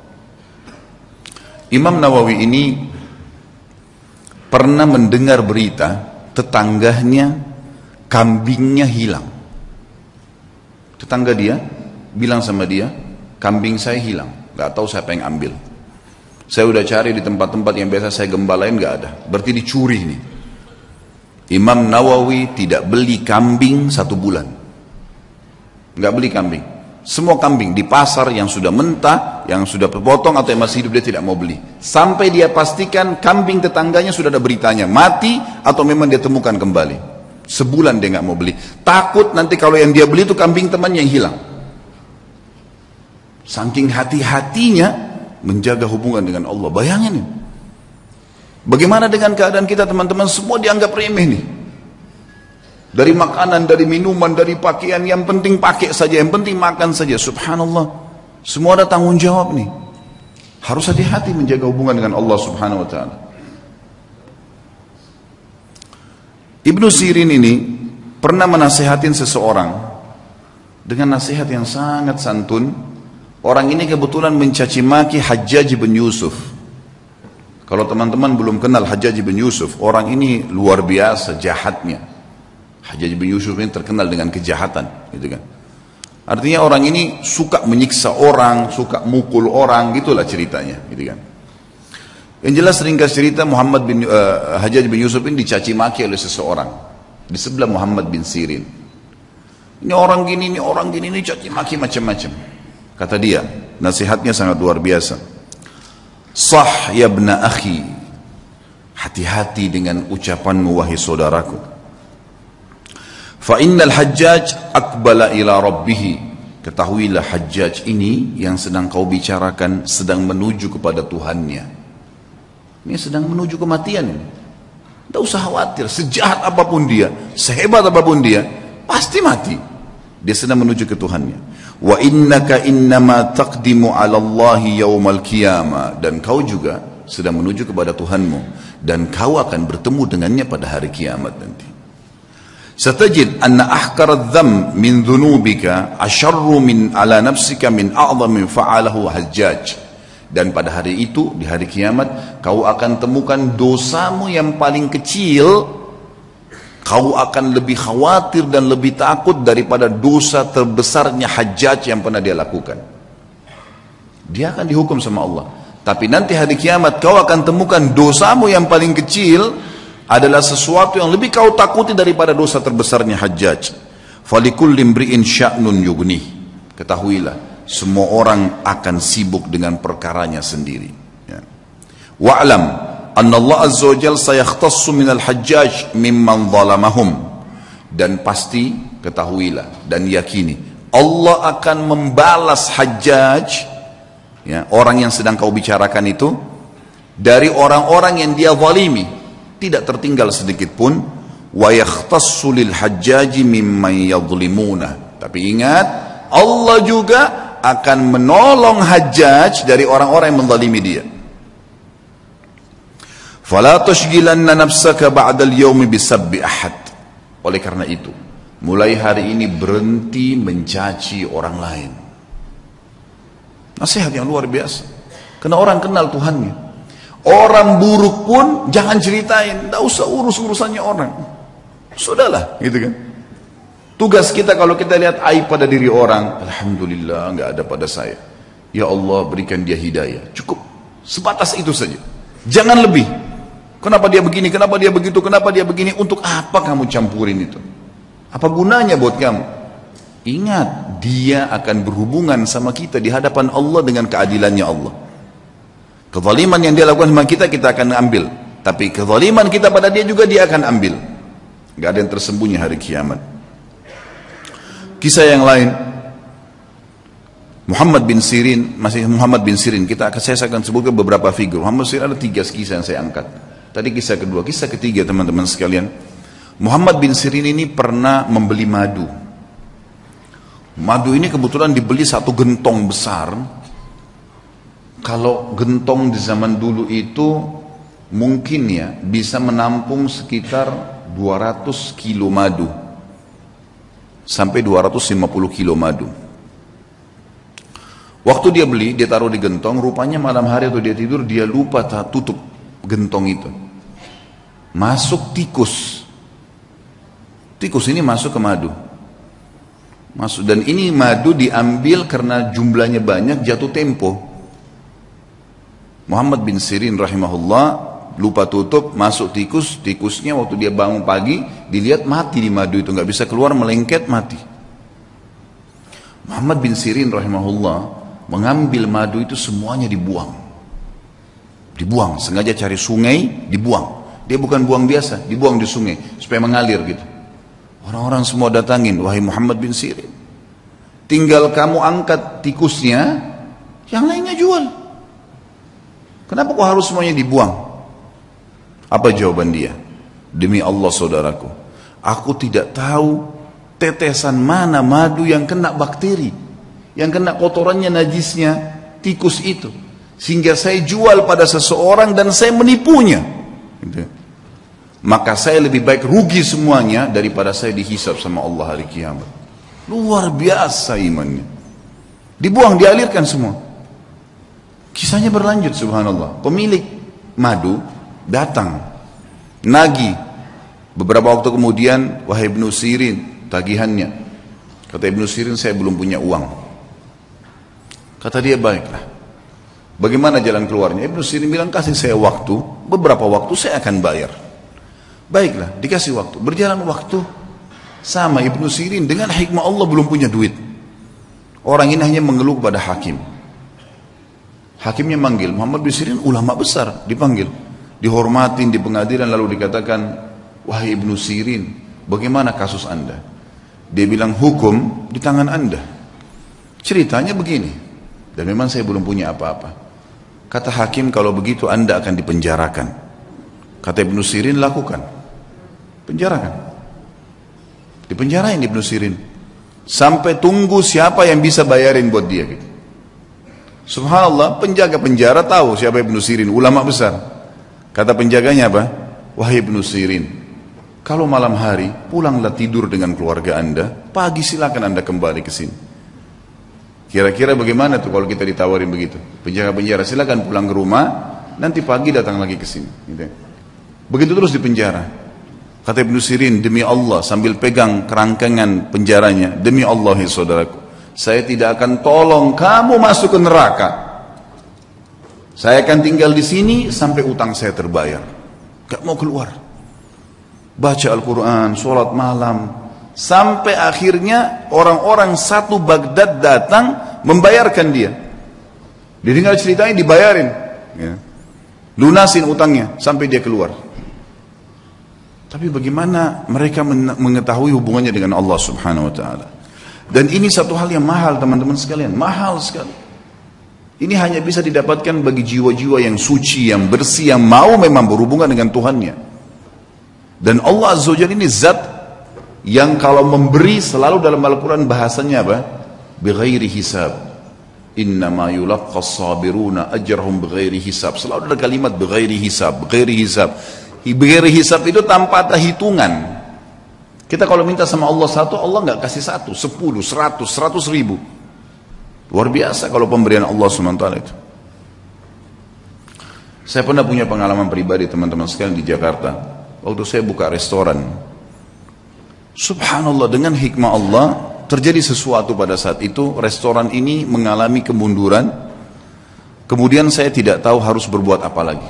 Imam Nawawi ini pernah mendengar berita tetangganya kambingnya hilang. Tetangga dia bilang sama dia, kambing saya hilang, gak tahu siapa yang ambil. Saya udah cari di tempat-tempat yang biasa saya gembalain, gak ada. Berarti dicuri nih. Imam Nawawi tidak beli kambing 1 bulan. Gak beli kambing. Semua kambing di pasar yang sudah mentah, yang sudah terpotong atau yang masih hidup dia tidak mau beli. Sampai dia pastikan kambing tetangganya sudah ada beritanya, mati atau memang dia temukan kembali. Sebulan dia nggak mau beli. Takut nanti kalau yang dia beli itu kambing temannya yang hilang. Saking hati-hatinya menjaga hubungan dengan Allah. Bayangin ini. Bagaimana dengan keadaan kita teman-teman? Semua dianggap remeh nih. Dari makanan, dari minuman, dari pakaian, yang penting pakai saja, yang penting makan saja. Subhanallah, semua ada tanggung jawab nih. Harus hati-hati menjaga hubungan dengan Allah subhanahu wa ta'ala. Ibnu Sirin ini pernah menasihatin seseorang dengan nasihat yang sangat santun. Orang ini kebetulan mencaci maki Hajjaj bin Yusuf. Kalau teman-teman belum kenal Hajjaj bin Yusuf, orang ini luar biasa jahatnya. Hajjaj bin Yusuf ini terkenal dengan kejahatan, gitu kan. Artinya orang ini suka menyiksa orang, suka mukul orang, gitulah ceritanya, gitu kan. Yang jelas ringkas cerita, Hajjaj bin Yusuf ini dicaci maki oleh seseorang di sebelah Muhammad bin Sirin. Ini orang gini, ini caci maki macam-macam. Kata dia, nasihatnya sangat luar biasa. Sah ya ibna akhi, hati-hati dengan ucapanmu wahai saudaraku. Fa innal Hajjaj aqbala ila rabbih. Ketahuilah Hajjaj ini yang sedang kau bicarakan sedang menuju kepada Tuhannya. Ini sedang menuju kematian ini. Tidak usah khawatir, sejahat apapun dia, sehebat apapun dia, pasti mati. Dia sedang menuju ke Tuhannya. Wa innaka innama taqdimu 'ala Allahi yaumal qiyamah, dan kau juga sedang menuju kepada Tuhanmu dan kau akan bertemu dengannya pada hari kiamat nanti. Satajid anna ahkar adh-dham min dhunubika asharru min ala nafsika min a'dham fa'alahu Hajjaj. Dan pada hari itu, di hari kiamat, kau akan temukan dosamu yang paling kecil, kau akan lebih khawatir dan lebih takut daripada dosa terbesarnya Hajjaj yang pernah dia lakukan. Dia akan dihukum sama Allah. Tapi nanti hari kiamat kau akan temukan dosamu yang paling kecil adalah sesuatu yang lebih kau takuti daripada dosa terbesarnya Hajjaj. Falikulli imri'in sya'nun yughnih. Ketahuilah, semua orang akan sibuk dengan perkaranya sendiri. Ya. Wa'lam anna Allah azza wa jalla sayakhtassu minal Hajjaj mimman zalamahum. Dan pasti ketahuilah dan yakini Allah akan membalas Hajjaj, ya, orang yang sedang kau bicarakan itu, dari orang-orang yang dia zalimi. Tidak tertinggal sedikit pun. Wa yakhtassu lil Hajjaji mimman yadhlimuna. Tapi ingat, Allah juga akan menolong Hajjaj dari orang-orang yang menzalimi dia. Fala tashghilanna nafsaka ba'da al-yawmi bisabbi ahad. Oleh karena itu, mulai hari ini berhenti mencaci orang lain. Nasihat yang luar biasa. Karena orang kenal Tuhannya. Orang buruk pun jangan ceritain, tidak usah urus-urusannya orang. Sudahlah, gitu kan. Tugas kita kalau kita lihat aib pada diri orang, alhamdulillah nggak ada pada saya. Ya Allah berikan dia hidayah. Cukup sebatas itu saja. Jangan lebih. Kenapa dia begini? Kenapa dia begitu? Kenapa dia begini? Untuk apa kamu campurin itu? Apa gunanya buat kamu? Ingat, dia akan berhubungan sama kita di hadapan Allah dengan keadilannya Allah. Kezaliman yang dia lakukan sama kita, kita akan ambil. Tapi kezaliman kita pada dia juga dia akan ambil. Gak ada yang tersembunyi hari kiamat. Kisah yang lain, Muhammad bin Sirin, masih Muhammad bin Sirin, saya akan sebutkan beberapa figur. Muhammad bin Sirin ada 3 kisah yang saya angkat. Tadi kisah kedua, kisah ketiga teman-teman sekalian. Muhammad bin Sirin ini pernah membeli madu. Madu ini kebetulan dibeli 1 gentong besar. Kalau gentong di zaman dulu itu mungkin ya bisa menampung sekitar 200 kilo madu sampai 250 kilo madu. Waktu dia beli, dia taruh di gentong, rupanya malam hari atau dia tidur, dia lupa tutup gentong itu. Masuk tikus. Tikus ini masuk ke madu. Masuk, dan ini madu diambil karena jumlahnya banyak, jatuh tempo. Muhammad bin Sirin rahimahullah lupa tutup, masuk tikus. Tikusnya waktu dia bangun pagi dilihat mati di madu itu, nggak bisa keluar, melengket, mati. Muhammad bin Sirin rahimahullah mengambil madu itu semuanya dibuang. Dibuang, sengaja cari sungai, dibuang. Dia bukan buang biasa, dibuang di sungai supaya mengalir gitu. Orang-orang semua datangin, wahai Muhammad bin Sirin, tinggal kamu angkat tikusnya, yang lainnya jual. Kenapa kok harus semuanya dibuang? Apa jawaban dia? Demi Allah saudaraku, aku tidak tahu tetesan mana madu yang kena bakteri, yang kena kotorannya, najisnya tikus itu, sehingga saya jual pada seseorang dan saya menipunya gitu. Maka saya lebih baik rugi semuanya daripada saya dihisab sama Allah hari kiamat. Luar biasa imannya. Dibuang, dialirkan semua. Kisahnya berlanjut, subhanallah. Pemilik madu datang, nagih. Beberapa waktu kemudian, wahai Ibnu Sirin, tagihannya. Kata Ibnu Sirin, saya belum punya uang. Kata dia, baiklah. Bagaimana jalan keluarnya? Ibnu Sirin bilang, kasih saya waktu, beberapa waktu saya akan bayar. Baiklah, dikasih waktu. Berjalan waktu, sama Ibnu Sirin dengan hikmah Allah belum punya duit. Orang ini hanya mengeluh kepada hakim. Hakimnya manggil, Muhammad bin Sirin ulama besar, dipanggil. Dihormatin di pengadilan, lalu dikatakan, wahai Ibnu Sirin, bagaimana kasus anda? Dia bilang, hukum di tangan anda. Ceritanya begini, dan memang saya belum punya apa-apa. Kata hakim, kalau begitu anda akan dipenjarakan. Kata Ibnu Sirin, lakukan. Penjarakan. Dipenjarain Ibnu Sirin. Sampai tunggu siapa yang bisa bayarin buat dia gitu. Subhanallah, penjaga penjara tahu siapa Ibnu Sirin, ulama besar. Kata penjaganya apa? Wahai Ibnu Sirin, kalau malam hari pulanglah tidur dengan keluarga anda, pagi silakan anda kembali ke sini. Kira-kira bagaimana tuh kalau kita ditawarin begitu? Penjaga penjara, silakan pulang ke rumah, nanti pagi datang lagi ke sini gitu. Begitu terus di penjara. Kata Ibnu Sirin, demi Allah, sambil pegang kerangkengan penjaranya, demi Allah ya saudaraku, saya tidak akan tolong kamu masuk ke neraka. Saya akan tinggal di sini sampai utang saya terbayar. Gak mau keluar. Baca Al-Quran, sholat malam, sampai akhirnya orang-orang satu Baghdad datang membayarkan dia. Didengar ceritanya, dibayarin, ya. Lunasin utangnya sampai dia keluar. Tapi bagaimana mereka mengetahui hubungannya dengan Allah subhanahu wa ta'ala? Dan ini satu hal yang mahal teman-teman sekalian, mahal sekali. Ini hanya bisa didapatkan bagi jiwa-jiwa yang suci, yang bersih, yang mau memang berhubungan dengan Tuhannya. Dan Allah Azza wa Jalla ini zat yang kalau memberi selalu dalam Al-Quran bahasanya apa? Bighairi hisab. Innama yulaqqas sabiruna ajrahum bighairi hisab. Selalu ada kalimat bighairi hisab, bighairi hisab. Bighairi hisab itu tanpa ada hitungan. Kita kalau minta sama Allah satu, Allah nggak kasih satu, 10, 100, 100 ribu. Luar biasa kalau pemberian Allah SWT itu. Saya pernah punya pengalaman pribadi teman-teman sekalian di Jakarta. Waktu saya buka restoran. Subhanallah, dengan hikmah Allah terjadi sesuatu pada saat itu. Restoran ini mengalami kemunduran. Kemudian saya tidak tahu harus berbuat apa lagi.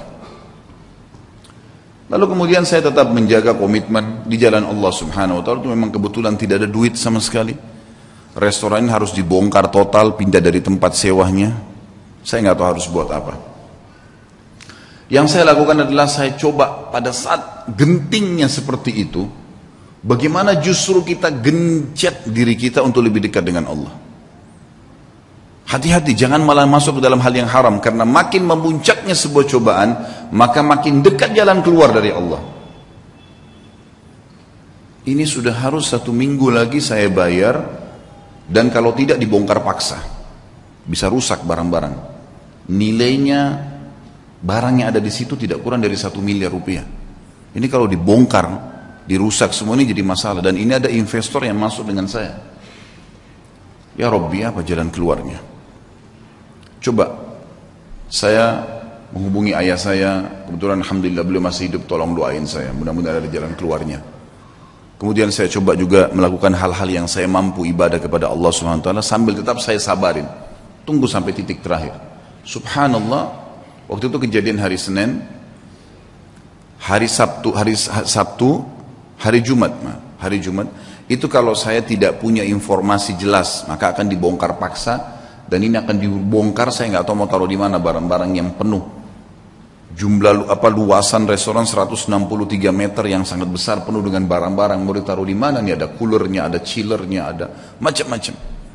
Lalu kemudian saya tetap menjaga komitmen di jalan Allah subhanahu wa ta'ala. Itu memang kebetulan tidak ada duit sama sekali. Restoran ini harus dibongkar total, pindah dari tempat sewanya. Saya nggak tahu harus buat apa. Yang saya lakukan adalah saya coba pada saat gentingnya seperti itu, bagaimana justru kita gencet diri kita untuk lebih dekat dengan Allah. Hati-hati, jangan malah masuk ke dalam hal yang haram, karena makin memuncaknya sebuah cobaan, maka makin dekat jalan keluar dari Allah. Ini sudah harus 1 minggu lagi saya bayar, dan kalau tidak dibongkar paksa, bisa rusak barang-barang. Nilainya barang yang ada di situ tidak kurang dari 1 miliar rupiah. Ini kalau dibongkar, dirusak semua, ini jadi masalah. Dan ini ada investor yang masuk dengan saya. Ya Rabbi, apa jalan keluarnya? Coba saya menghubungi ayah saya, kebetulan alhamdulillah beliau masih hidup, tolong doain saya, mudah-mudahan ada jalan keluarnya. Kemudian saya coba juga melakukan hal-hal yang saya mampu ibadah kepada Allah SWT, sambil tetap saya sabarin, tunggu sampai titik terakhir. Subhanallah, waktu itu kejadian hari Senin, hari Jumat, Itu kalau saya tidak punya informasi jelas, maka akan dibongkar paksa, dan ini akan dibongkar, saya nggak tahu mau taruh di mana barang-barang yang penuh. Jumlah luasan restoran 163 meter yang sangat besar, penuh dengan barang-barang, mau ditaruh di mana nih? Ada coolernya, ada chillernya, ada macam-macam.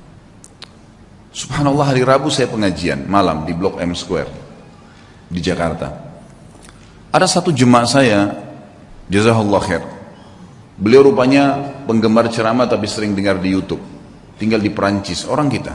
Subhanallah, hari Rabu saya pengajian malam di Blok M Square di Jakarta. Ada satu jemaah saya, jazakallah khair. Beliau rupanya penggemar ceramah tapi sering dengar di YouTube. Tinggal di Perancis, orang kita.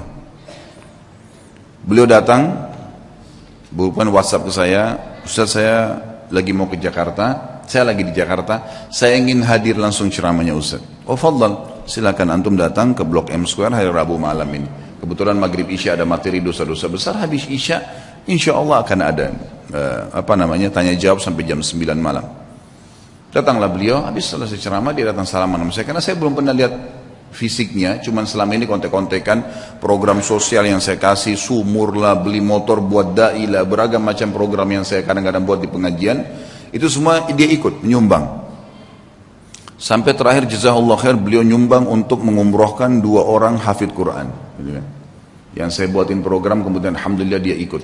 Beliau datang, bukan WhatsApp ke saya, Ustaz saya lagi mau ke Jakarta, saya lagi di Jakarta, saya ingin hadir langsung ceramahnya Ustaz. Oh fadal, silakan antum datang ke Blok M Square hari Rabu malam ini. Kebetulan maghrib isya ada materi dosa-dosa besar, habis isya insya Allah akan ada tanya jawab sampai jam 9 malam. Datanglah beliau, habis selesai ceramah dia datang salaman sama saya, karena saya belum pernah lihat fisiknya, cuman selama ini kontek-kontekan program sosial yang saya kasih, sumur lah, beli motor buat dai lah, beragam macam program yang saya kadang-kadang buat di pengajian, itu semua dia ikut menyumbang. Sampai terakhir jazakallah khair, beliau nyumbang untuk mengumrohkan 2 orang hafid Quran, yang saya buatin program, kemudian alhamdulillah dia ikut.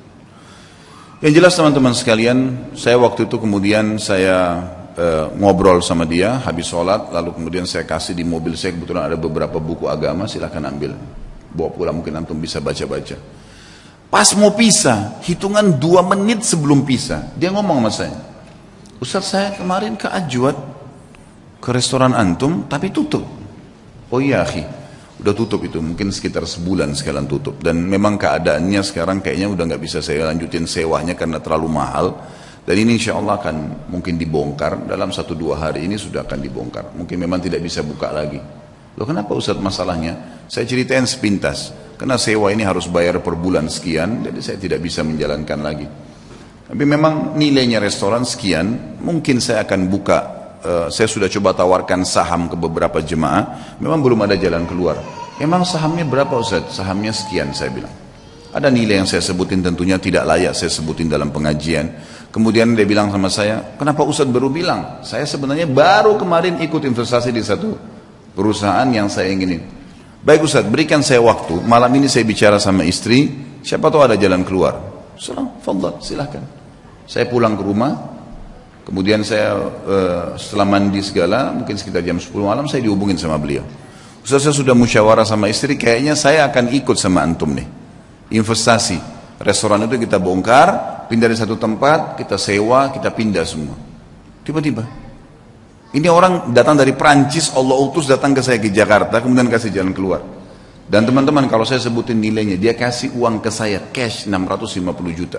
Yang jelas teman-teman sekalian, saya waktu itu kemudian saya ngobrol sama dia habis sholat, lalu kemudian saya kasih di mobil saya, kebetulan ada beberapa buku agama, silahkan ambil, bawa pulang, mungkin antum bisa baca-baca. Pas mau pisah, hitungan 2 menit sebelum pisah, dia ngomong sama saya, Ustaz saya kemarin ke Ajwad, ke restoran antum, tapi tutup. Oh iya akhi, udah tutup itu, mungkin sekitar sebulan sekalian tutup, dan memang keadaannya sekarang kayaknya udah nggak bisa saya lanjutin sewanya karena terlalu mahal. Dan ini insya Allah akan mungkin dibongkar, dalam 1-2 hari ini sudah akan dibongkar. Mungkin memang tidak bisa buka lagi. Loh kenapa Ustaz masalahnya? Saya ceritain sepintas. Karena sewa ini harus bayar per bulan sekian, jadi saya tidak bisa menjalankan lagi. Tapi memang nilainya restoran sekian, mungkin saya akan buka. Saya sudah coba tawarkan saham ke beberapa jemaah, memang belum ada jalan keluar. Emang sahamnya berapa Ustaz? Sahamnya sekian, saya bilang. Ada nilai yang saya sebutin, tentunya tidak layak saya sebutin dalam pengajian. Kemudian dia bilang sama saya, kenapa Ustaz baru bilang? Saya sebenarnya baru kemarin ikut investasi di satu perusahaan yang saya inginin. Baik Ustaz, berikan saya waktu, malam ini saya bicara sama istri, siapa tahu ada jalan keluar. Fadhal, silahkan. Saya pulang ke rumah, kemudian saya setelah mandi segala, mungkin sekitar jam 10 malam saya dihubungin sama beliau. Ustaz saya sudah musyawarah sama istri, kayaknya saya akan ikut sama antum nih. Investasi, restoran itu kita bongkar, pindah dari satu tempat, kita sewa, kita pindah semua. Tiba-tiba ini orang datang dari Prancis, Allah utus datang ke saya ke Jakarta, kemudian kasih jalan keluar. Dan teman-teman kalau saya sebutin nilainya, dia kasih uang ke saya cash 650 juta.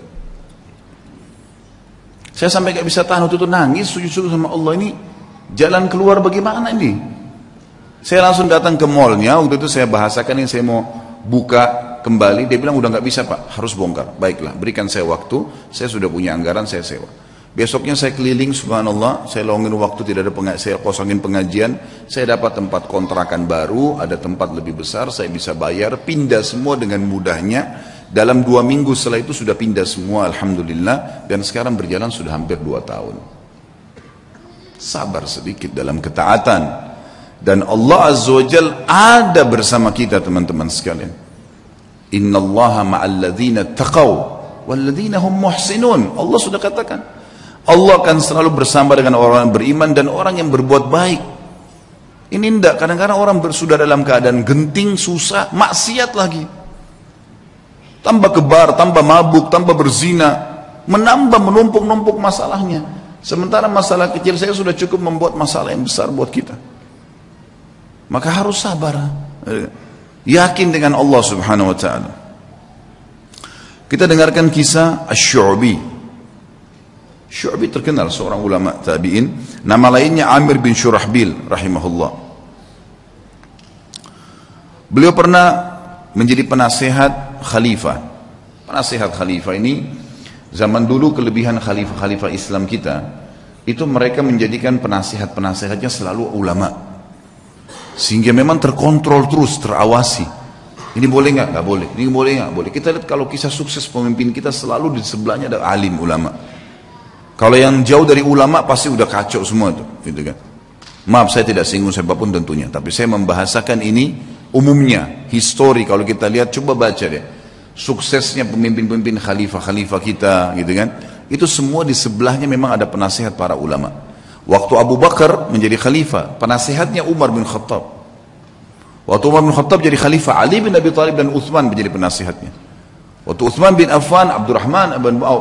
Saya sampai gak bisa tahan, waktu itu nangis sujud-sujud sama Allah, ini jalan keluar bagaimana ini? Saya langsung datang ke mallnya, waktu itu saya bahasakan ini saya mau buka kembali, dia bilang udah nggak bisa Pak, harus bongkar. Baiklah, berikan saya waktu, saya sudah punya anggaran, saya sewa. Besoknya saya keliling, subhanallah, saya longin waktu, tidak ada saya kosongin pengajian, saya dapat tempat kontrakan baru, ada tempat lebih besar, saya bisa bayar, pindah semua dengan mudahnya. Dalam 2 minggu setelah itu sudah pindah semua, alhamdulillah, dan sekarang berjalan sudah hampir 2 tahun. Sabar sedikit dalam ketaatan. Dan Allah Azza wa Jal ada bersama kita teman-teman sekalian. Innallaha ma'al ladzina taqaw wal ladzina hum muhsinun. Allah sudah katakan, Allah akan selalu bersama dengan orang yang beriman dan orang yang berbuat baik. Ini enggak, kadang-kadang orang sudah dalam keadaan genting, susah, maksiat lagi. Tambah kebar, tambah mabuk, tambah berzina, menambah menumpuk-numpuk masalahnya. Sementara masalah kecil saya sudah cukup membuat masalah yang besar buat kita. Maka harus sabar, yakin dengan Allah subhanahu wa ta'ala. Kita dengarkan kisah Asy-Syu'bi. Syu'bi terkenal seorang ulama tabi'in, nama lainnya Amir bin Syurahbil rahimahullah. Beliau pernah menjadi penasehat khalifah. Penasehat khalifah ini, zaman dulu kelebihan khalifah-khalifah Islam kita, itu mereka menjadikan penasehat-penasehatnya selalu ulama. Sehingga memang terkontrol terus, terawasi. Ini boleh nggak? Nggak boleh. Ini boleh nggak? Boleh. Kita lihat kalau kisah sukses pemimpin kita selalu di sebelahnya ada alim ulama. Kalau yang jauh dari ulama pasti udah kacau semua tuh, gitu kan. Maaf saya tidak singgung siapapun tentunya, tapi saya membahasakan ini umumnya, histori. Kalau kita lihat, coba baca deh, suksesnya pemimpin-pemimpin khalifah-khalifah kita gitu kan, itu semua di sebelahnya memang ada penasihat para ulama. Waktu Abu Bakar menjadi khalifah, penasihatnya Umar bin Khattab. Waktu Umar bin Khattab jadi khalifah, Ali bin Abi Thalib dan Uthman menjadi penasihatnya. Waktu Uthman bin Affan, Abdurrahman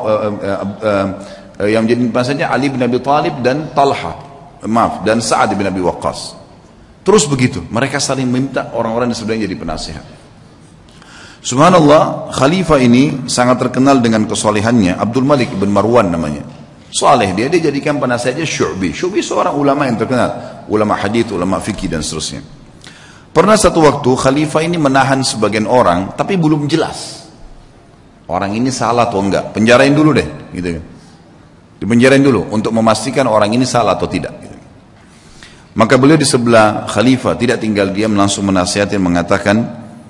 yang menjadi penasihatnya Ali bin Abi Thalib dan dan Sa'ad bin Abi Waqqas. Terus begitu, mereka saling minta orang-orang di sebelahnya jadi penasihat. Subhanallah, khalifah ini sangat terkenal dengan kesolehannya. Abdul Malik bin Marwan namanya. Saleh dia jadikan penasihatnya Syu'bi. Syu'bi seorang ulama yang terkenal, ulama hadis, ulama fikih dan seterusnya. Pernah satu waktu khalifah ini menahan sebagian orang, tapi belum jelas orang ini salah atau enggak. Penjarain dulu deh, gitu. Dipenjarain dulu untuk memastikan orang ini salah atau tidak. Gitu. Maka beliau di sebelah khalifah tidak tinggal diam, langsung menasihatin, mengatakan,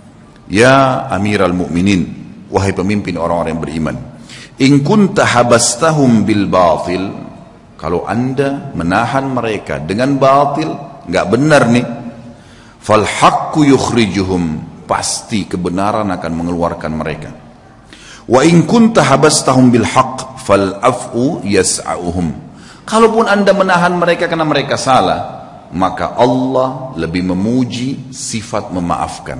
ya Amiral Mu'minin, wahai pemimpin orang-orang yang beriman, in kunta habastahum bil batil, kalau anda menahan mereka dengan batil, nggak benar nih, fal haqqu yukhrijuhum, pasti kebenaran akan mengeluarkan mereka. Wa in kunta habastahum bil haqq fal af'u yas'auhum, kalaupun anda menahan mereka karena mereka salah, maka Allah lebih memuji sifat memaafkan.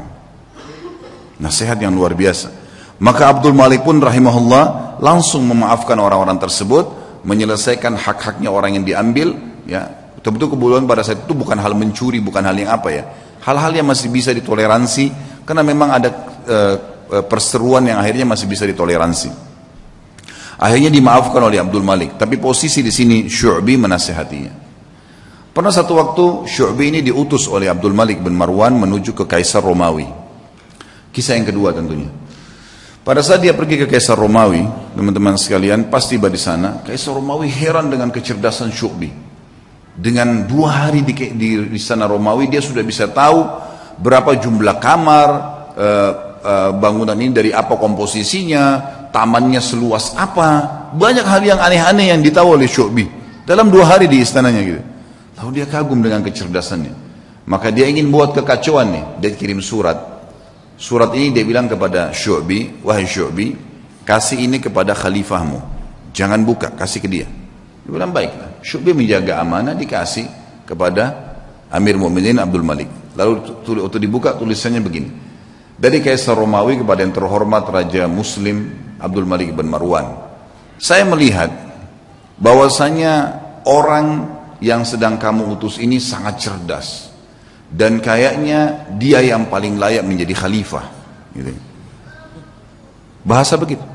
Nasihat yang luar biasa. Maka Abdul Malik pun rahimahullah langsung memaafkan orang-orang tersebut, menyelesaikan hak-haknya orang yang diambil. Ya, betul-betul kebetulan pada saat itu bukan hal mencuri, bukan hal yang apa ya, hal-hal yang masih bisa ditoleransi, karena memang ada perseruan yang akhirnya masih bisa ditoleransi. Akhirnya dimaafkan oleh Abdul Malik. Tapi posisi di sini Syu'bi menasihatinya. Pernah satu waktu Syu'bi ini diutus oleh Abdul Malik bin Marwan menuju ke Kaisar Romawi. Kisah yang kedua tentunya. Pada saat dia pergi ke Kaisar Romawi, teman-teman sekalian, pas tiba di sana, Kaisar Romawi heran dengan kecerdasan Syu'bi. Dengan 2 hari di sana Romawi, dia sudah bisa tahu berapa jumlah kamar, bangunan ini dari apa komposisinya, tamannya seluas apa. Banyak hal yang aneh-aneh yang ditahu oleh Syu'bi dalam 2 hari di istananya gitu. Lalu dia kagum dengan kecerdasannya. Maka dia ingin buat kekacauan nih. Dia kirim surat. Surat ini dia bilang kepada Syu'bi, wahai Syu'bi, kasih ini kepada khalifahmu. Jangan buka, kasih ke dia. Dia bilang baiklah. Syu'bi menjaga amanah, dikasih kepada Amir Mu'minin Abdul Malik. Lalu waktu dibuka tulisannya begini. Dari Kaisar Romawi kepada yang terhormat Raja Muslim Abdul Malik bin Marwan. Saya melihat bahwasanya orang yang sedang kamu utus ini sangat cerdas, dan kayaknya dia yang paling layak menjadi khalifah gitu. Bahasa begitu.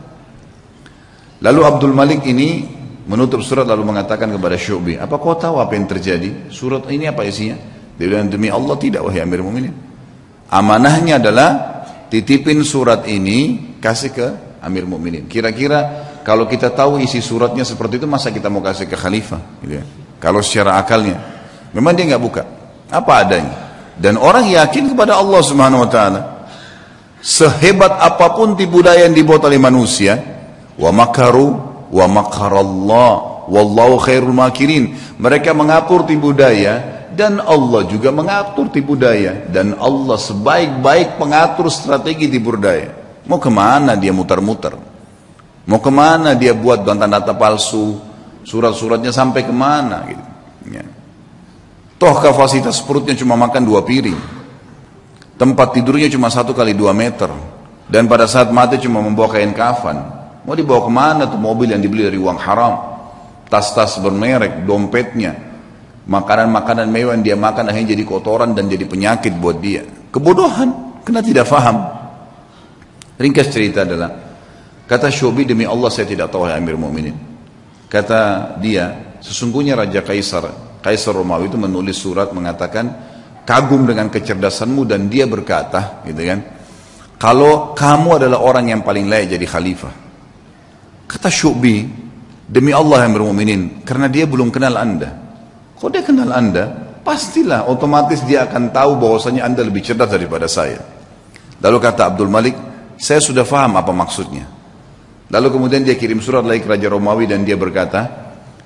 Lalu Abdul Malik ini menutup surat lalu mengatakan kepada Syu'bi, apa kau tahu apa yang terjadi? Surat ini apa isinya? Dia bilang, demi Allah tidak wahai Amir Mu'minin. Amanahnya adalah titipin surat ini kasih ke Amir Mu'minin. Kira-kira kalau kita tahu isi suratnya seperti itu, masa kita mau kasih ke khalifah gitu ya? Kalau secara akalnya, memang dia nggak buka, apa adanya. Dan orang yakin kepada Allah Subhanahu Wa Taala. Sehebat apapun tipu daya yang dibuat oleh manusia, wa makaru wa makarallah, wallahu khairul makirin. Mereka mengatur tipu daya, dan Allah juga mengatur tipu daya. Dan Allah sebaik-baik pengatur strategi tipu daya. Mau kemana dia muter-muter? Mau kemana dia buat data-data palsu? Surat-suratnya sampai kemana gitu. Ya. Toh kapasitas perutnya cuma makan 2 piring. Tempat tidurnya cuma 1 kali 2 meter. Dan pada saat mati cuma membawa kain kafan. Mau dibawa kemana tuh mobil yang dibeli dari uang haram? Tas-tas bermerek, dompetnya, makanan-makanan mewah yang dia makan akhirnya jadi kotoran dan jadi penyakit buat dia. Kebodohan, karena tidak faham. Ringkas cerita adalah, kata Syu'bi, demi Allah saya tidak tahu ya Amir Mu'minin. Kata dia, sesungguhnya Raja Kaisar Romawi itu menulis surat mengatakan kagum dengan kecerdasanmu, dan dia berkata, gitu kan, kalau kamu adalah orang yang paling layak jadi khalifah. Kata Syu'bi, demi Allah yang bermukminin, karena dia belum kenal anda. Kalau dia kenal anda, pastilah otomatis dia akan tahu bahwasanya anda lebih cerdas daripada saya. Lalu kata Abdul Malik, saya sudah paham apa maksudnya. Lalu kemudian dia kirim surat lagi ke Raja Romawi dan dia berkata,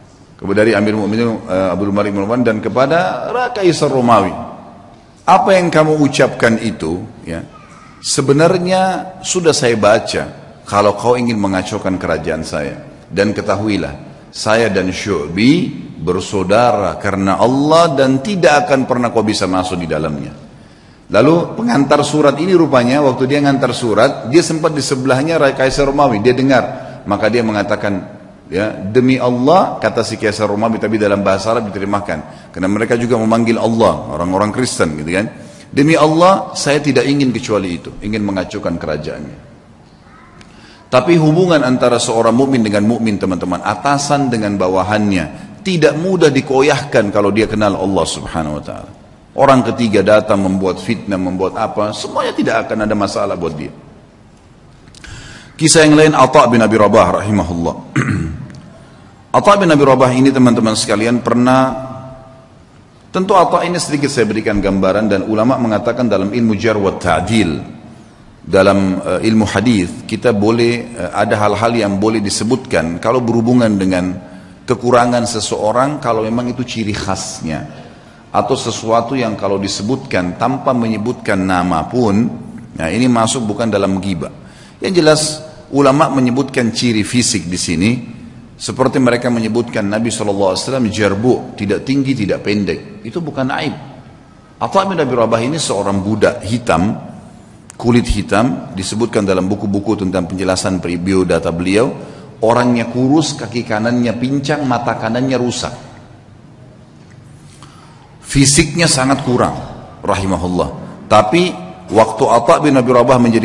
kepada dari Amir Mu'minin Abdul Malik bin Marwan dan kepada Kaisar Romawi. Apa yang kamu ucapkan itu, ya, sebenarnya sudah saya baca. Kalau kau ingin mengacaukan kerajaan saya, dan ketahuilah, saya dan Syu'bi bersaudara karena Allah dan tidak akan pernah kau bisa masuk di dalamnya. Lalu pengantar surat ini rupanya waktu dia ngantar surat, dia sempat di sebelahnya Kaisar Romawi, dia dengar, maka dia mengatakan, ya, demi Allah, kata si Kaisar Romawi, tapi dalam bahasa Arab diterjemahkan karena mereka juga memanggil Allah, orang-orang Kristen gitu kan. Demi Allah, saya tidak ingin kecuali itu, ingin mengacaukan kerajaannya. Tapi hubungan antara seorang mukmin dengan mukmin, teman-teman, atasan dengan bawahannya, tidak mudah dikoyahkan kalau dia kenal Allah Subhanahu wa taala. Orang ketiga datang membuat fitnah, membuat apa, semuanya tidak akan ada masalah buat dia. Kisah yang lain, Atha bin Abi Rabah rahimahullah. Atha bin Abi Rabah ini, teman-teman sekalian, pernah, tentu Atha ini sedikit saya berikan gambaran, dan ulama mengatakan dalam ilmu jarh wa ta'dil, dalam ilmu hadis kita boleh ada hal-hal yang boleh disebutkan kalau berhubungan dengan kekurangan seseorang, kalau memang itu ciri khasnya, atau sesuatu yang kalau disebutkan tanpa menyebutkan nama pun, nah ini masuk bukan dalam ghibah. Yang jelas ulama menyebutkan ciri fisik di sini, seperti mereka menyebutkan Nabi SAW jarbu, tidak tinggi, tidak pendek, itu bukan aib. Atha bin Abi Rabah ini seorang budak hitam, kulit hitam, disebutkan dalam buku-buku tentang penjelasan biodata beliau, orangnya kurus, kaki kanannya pincang, mata kanannya rusak. Fisiknya sangat kurang, rahimahullah. Tapi waktu Atha bin Abi Rabah menjadi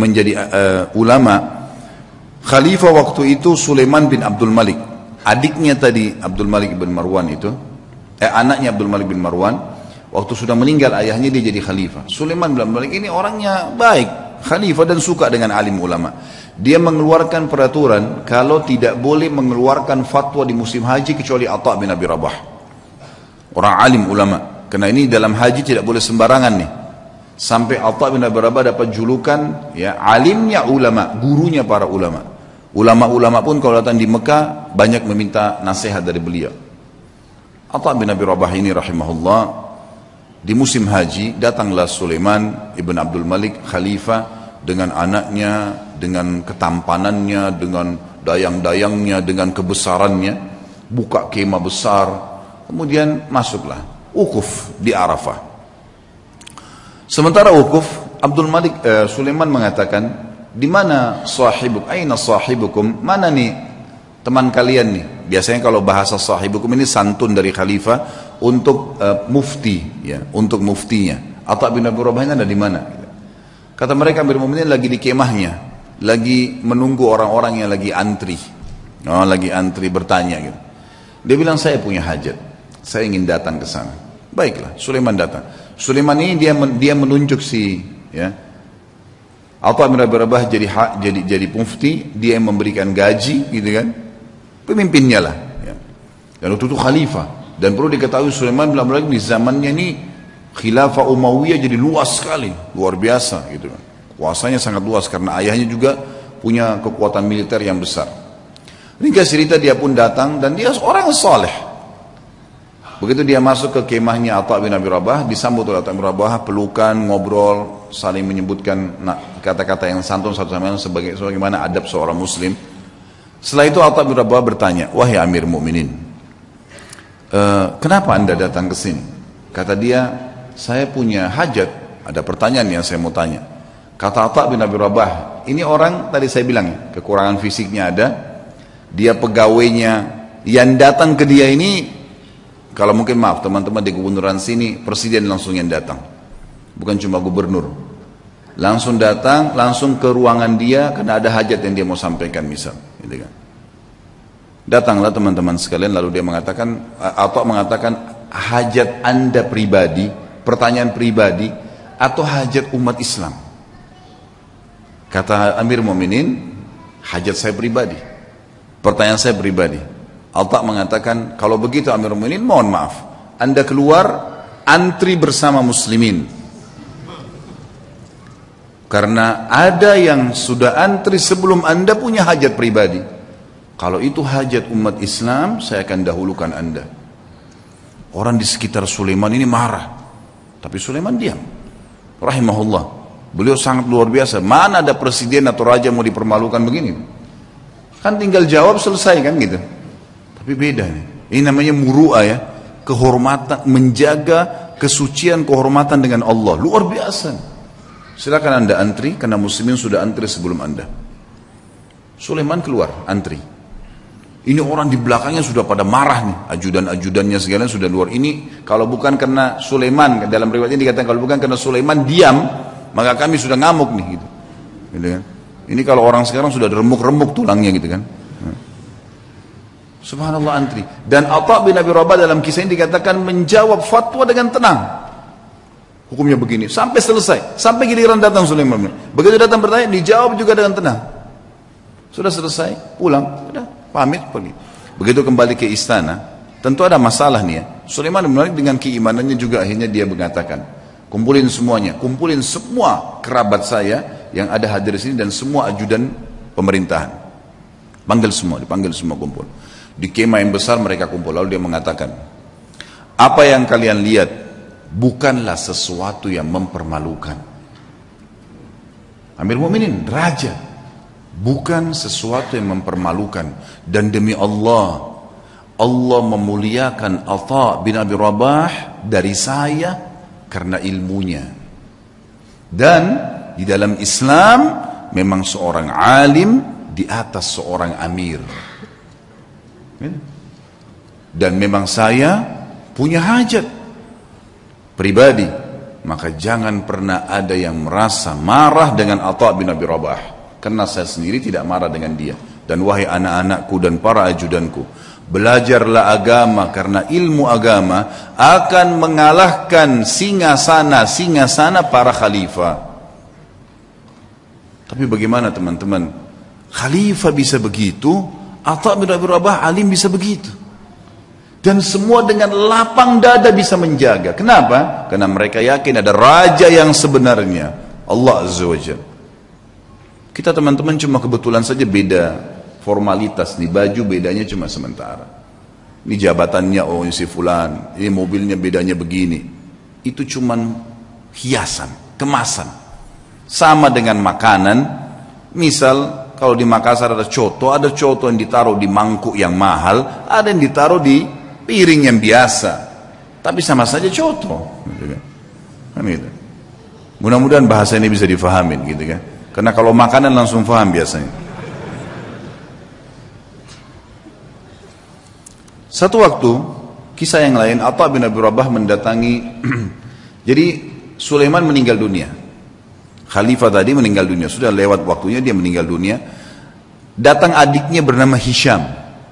ulama, khalifah waktu itu Sulaiman bin Abdul Malik, adiknya tadi Abdul Malik bin Marwan itu, anaknya Abdul Malik bin Marwan, waktu sudah meninggal ayahnya dia jadi khalifah. Sulaiman bin Abdul Malik ini orangnya baik, khalifah dan suka dengan alim ulama. Dia mengeluarkan peraturan kalau tidak boleh mengeluarkan fatwa di musim haji kecuali Atha bin Abi Rabah, orang alim ulama. Karena ini dalam haji tidak boleh sembarangan nih. Sampai Atha bin Abi Rabah dapat julukan, ya, alimnya ulama, gurunya para ulama. Ulama-ulama pun kalau datang di Mekah banyak meminta nasihat dari beliau. Atha bin Abi Rabah ini rahimahullah, di musim haji datanglah Sulaiman ibn Abdul Malik khalifah dengan anaknya, dengan ketampanannya, dengan dayang-dayangnya, dengan kebesarannya, buka kemah besar, kemudian masuklah wukuf di Arafah. Sementara wukuf, Sulaiman mengatakan, di mana sahibuk, aina sahibukum, mana nih teman kalian nih. Biasanya kalau bahasa sahibukum ini santun dari khalifah untuk mufti, ya, untuk muftinya. Atha bin Abi Rabah ada di mana? Kata mereka, Amir Mu'minin lagi di kemahnya, lagi menunggu orang-orang yang lagi antri, lagi antri bertanya gitu. Dia bilang, saya punya hajat, saya ingin datang ke sana. Baiklah, Sulaiman datang. Sulaiman ini dia menunjuk si, ya, Atha bin Abi Rabah jadi mufti, dia yang memberikan gaji, gitu kan, pemimpinnya lah. Ya. Dan waktu itu khalifah. Dan perlu diketahui Sulaiman bin Abdul Malik di zamannya ini khilafah Umayyah jadi luas sekali, luar biasa, gitu kan. Kuasanya sangat luas karena ayahnya juga punya kekuatan militer yang besar. Ringkas cerita, dia pun datang dan dia seorang saleh. Begitu dia masuk ke kemahnya Atha bin Abi Rabah, disambut oleh Atha bin Abi Rabah, pelukan, ngobrol, saling menyebutkan kata-kata yang santun satu sama lain sebagaimana adab seorang muslim. Setelah itu Atha bin Abi Rabah bertanya, wahai Amir Mu'minin, kenapa anda datang ke sini? Kata dia, saya punya hajat, ada pertanyaan yang saya mau tanya. Kata Atha bin Abi Rabah, ini orang tadi saya bilang kekurangan fisiknya ada, dia pegawainya yang datang ke dia ini, kalau mungkin maaf teman-teman di gubernuran sini, presiden langsung yang datang, bukan cuma gubernur, langsung datang, langsung ke ruangan dia karena ada hajat yang dia mau sampaikan misal, gitu kan. Datanglah teman-teman sekalian, lalu dia mengatakan, atau mengatakan, hajat anda pribadi, pertanyaan pribadi, atau hajat umat Islam? Kata Amir Mu'minin, hajat saya pribadi, pertanyaan saya pribadi. Atha mengatakan, kalau begitu Amir Mu'minin, mohon maaf, anda keluar, antri bersama muslimin. Karena ada yang sudah antri sebelum anda punya hajat pribadi. Kalau itu hajat umat Islam, saya akan dahulukan Anda. Orang di sekitar Sulaiman ini marah, tapi Sulaiman diam. Rahimahullah, beliau sangat luar biasa. Mana ada presiden atau raja mau dipermalukan begini? Kan tinggal jawab selesai kan gitu. Tapi beda nih. Ini namanya muru'ah ya, kehormatan, menjaga kesucian kehormatan dengan Allah. Luar biasa. Silakan Anda antri, karena muslimin sudah antri sebelum Anda. Sulaiman keluar, antri. Ini orang di belakangnya sudah pada marah nih, ajudan-ajudannya segala sudah luar. Ini kalau bukan karena Sulaiman, dalam riwayat ini dikatakan kalau bukan karena Sulaiman diam, maka kami sudah ngamuk nih gitu. Gitu kan? Ini kalau orang sekarang sudah remuk-remuk tulangnya gitu kan. Subhanallah, antri. Dan Atha bin Abi Rabah dalam kisah ini dikatakan menjawab fatwa dengan tenang. Hukumnya begini sampai selesai, sampai giliran datang Sulaiman. Begitu datang bertanya, dijawab juga dengan tenang. Sudah selesai, pulang, sudah pamit pergi. Begitu kembali ke istana, tentu ada masalah nih ya. Sulaiman bin Malik dengan keimanannya juga akhirnya dia mengatakan, kumpulin semuanya, kumpulin semua kerabat saya yang ada hadir di sini dan semua ajudan pemerintahan. Dipanggil semua kumpul. Di kemah yang besar mereka kumpul, lalu dia mengatakan, apa yang kalian lihat bukanlah sesuatu yang mempermalukan. Amir Mu'minin, raja, bukan sesuatu yang mempermalukan. Dan demi Allah, Allah memuliakan Atha bin Abi Rabah dari saya karena ilmunya. Dan di dalam Islam memang seorang alim di atas seorang amir. Dan memang saya punya hajat pribadi, maka jangan pernah ada yang merasa marah dengan Atha bin Abi Rabah, karena saya sendiri tidak marah dengan dia. Dan wahai anak-anakku dan para ajudanku, belajarlah agama, karena ilmu agama akan mengalahkan singasana para khalifah. Tapi bagaimana teman-teman, khalifah bisa begitu, Atha bin Abi Rabah alim bisa begitu. Dan semua dengan lapang dada bisa menjaga. Kenapa? Karena mereka yakin ada raja yang sebenarnya, Allah Azza wa Jalla. Kita teman-teman cuma kebetulan saja beda formalitas nih, baju bedanya cuma sementara. Ini jabatannya, oh ini si fulan, ini mobilnya bedanya begini. Itu cuma hiasan, kemasan. Sama dengan makanan, misal kalau di Makassar ada coto yang ditaruh di mangkuk yang mahal, ada yang ditaruh di piring yang biasa. Tapi sama saja coto. Gitu kan? Gitu. Mudah-mudahan bahasa ini bisa difahamin gitu kan. Karena kalau makanan langsung paham biasanya. Satu waktu, kisah yang lain, Atha bin Abi Rabah mendatangi, jadi Sulaiman meninggal dunia. Khalifah tadi meninggal dunia, sudah lewat waktunya dia meninggal dunia. Datang adiknya bernama Hisham.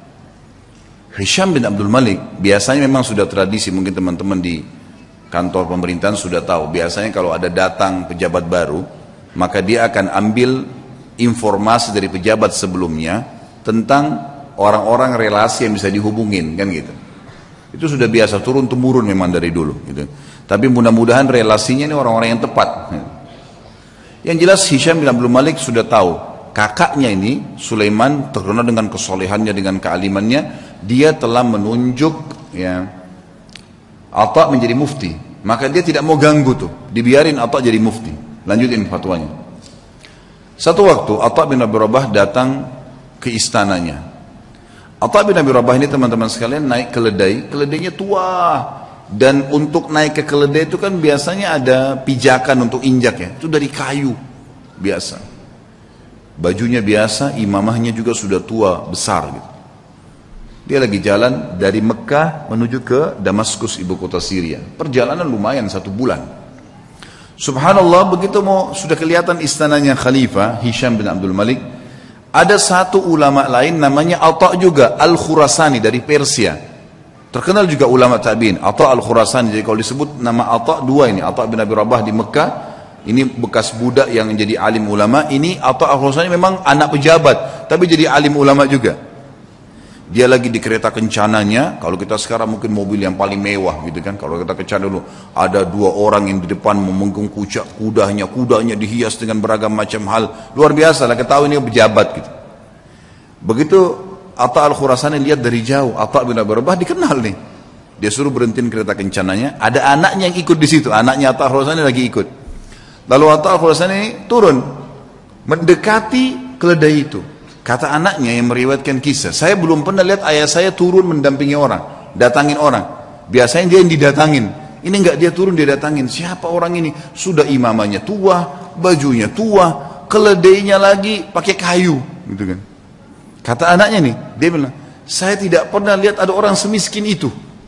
Hisham bin Abdul Malik, biasanya memang sudah tradisi, mungkin teman-teman di kantor pemerintahan sudah tahu. Biasanya kalau ada datang pejabat baru, maka dia akan ambil informasi dari pejabat sebelumnya tentang orang-orang relasi yang bisa dihubungin, kan gitu. Itu sudah biasa, turun-temurun memang dari dulu gitu. Tapi mudah-mudahan relasinya ini orang-orang yang tepat. Yang jelas Hisham bin Abdul Malik sudah tahu kakaknya ini Sulaiman terkenal dengan kesolehannya, dengan kealimannya. Dia telah menunjuk ya Atha menjadi mufti, maka dia tidak mau ganggu tuh, dibiarin Atha jadi mufti, lanjutin fatwanya. Satu waktu Atha bin Abi Rabah datang ke istananya. Atha bin Abi Rabah ini teman-teman sekalian naik keledai, keledainya tua. Dan untuk naik ke keledai itu kan biasanya ada pijakan untuk injak ya, itu dari kayu biasa. Bajunya biasa, imamahnya juga sudah tua, besar gitu. Dia lagi jalan dari Mekah menuju ke Damaskus, ibu kota Syria. Perjalanan lumayan 1 bulan. Subhanallah, begitu sudah kelihatan istananya Khalifah Hisham bin Abdul Malik, ada satu ulama lain namanya Atha juga, Al-Khurasani dari Persia. Terkenal juga ulama tabi'in, Atha Al-Khurasani. Jadi kalau disebut nama Atha dua ini, Atha bin Abi Rabah di Mekah, ini bekas budak yang jadi alim ulama. Ini Atha Al-Khurasani memang anak pejabat, tapi jadi alim ulama juga. Dia lagi di kereta kencananya, kalau kita sekarang mungkin mobil yang paling mewah gitu kan. Kalau kita kencana dulu, ada 2 orang yang di depan memenggung kudanya dihias dengan beragam macam hal. Luar biasa lah, ketahui ini pejabat gitu. Begitu Atta al-Khurasani lihat dari jauh, Atta bin Abi Rabah dikenal nih. Dia suruh berhentiin kereta kencananya, ada anaknya yang ikut di situ, anaknya Atta al-Khurasani lagi ikut. Lalu Atta al-Khurasani turun, mendekati keledai itu. Kata anaknya yang meriwayatkan kisah, saya belum pernah lihat ayah saya turun mendampingi orang, datangin orang. Biasanya dia yang didatangin. Ini enggak, dia turun dia datangin. Siapa orang ini? Sudah imamannya tua, bajunya tua, keledainya lagi pakai kayu, gitu kan. Kata anaknya nih, dia bilang, saya tidak pernah lihat ada orang semiskin itu.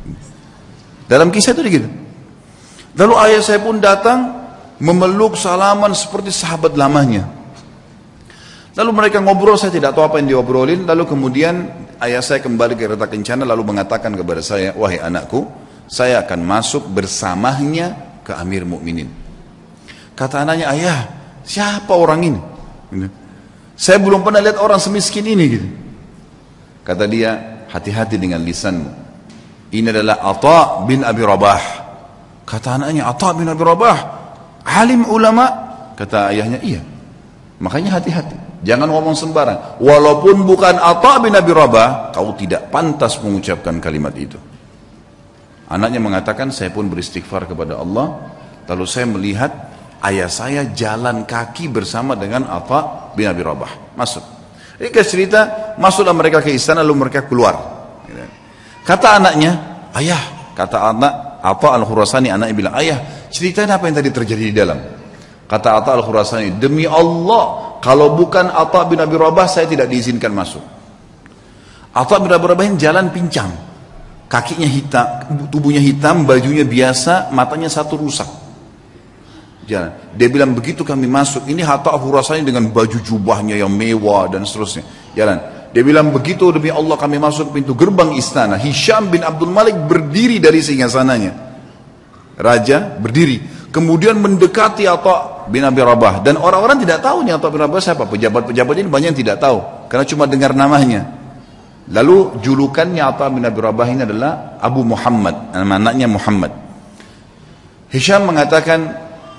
Dalam kisah itu gitu. Lalu ayah saya pun datang memeluk salaman seperti sahabat lamanya. Lalu mereka ngobrol, saya tidak tahu apa yang diobrolin. Lalu kemudian ayah saya kembali ke kereta kencana lalu mengatakan kepada saya, wahai anakku, saya akan masuk bersamanya ke Amir Mukminin. Kata anaknya, ayah, siapa orang ini? Saya belum pernah lihat orang semiskin ini gitu. Kata dia, hati-hati dengan lisanmu. Ini adalah Atta bin Abi Rabah. Kata anaknya, Atta bin Abi Rabah, alim ulama. Kata ayahnya, iya. Makanya hati-hati, jangan ngomong sembarang. Walaupun bukan Atta bin Abi Rabah, kau tidak pantas mengucapkan kalimat itu. Anaknya mengatakan, saya pun beristighfar kepada Allah. Lalu saya melihat ayah saya jalan kaki bersama dengan Atta bin Abi Rabah. Masuk. Ini cerita, masuklah mereka ke istana lalu mereka keluar. Kata anaknya, ayah, kata anak Atta al-Khurasani, anaknya bilang, ayah, ceritain apa yang tadi terjadi di dalam. Kata Atta al-Khurasani, demi Allah, kalau bukan Atta bin Abi Rabah, saya tidak diizinkan masuk. Atta bin Abi Rabah yang jalan pincang, kakinya hitam, tubuhnya hitam, bajunya biasa, matanya satu rusak. Jalan. Dia bilang, begitu kami masuk, ini Atta al-Khurasani dengan baju jubahnya yang mewah dan seterusnya. Jalan. Dia bilang, begitu demi Allah kami masuk pintu gerbang istana, Hisham bin Abdul Malik berdiri dari singgasananya. Raja berdiri. Kemudian mendekati Atta bin Abi Rabah. Dan orang-orang tidak tahu nih Atta bin Rabah siapa. Pejabat-pejabat ini banyak yang tidak tahu. Karena cuma dengar namanya. Lalu julukannya Atta bin Abi Rabah ini adalah Abu Muhammad. Anaknya Muhammad. Hisham mengatakan,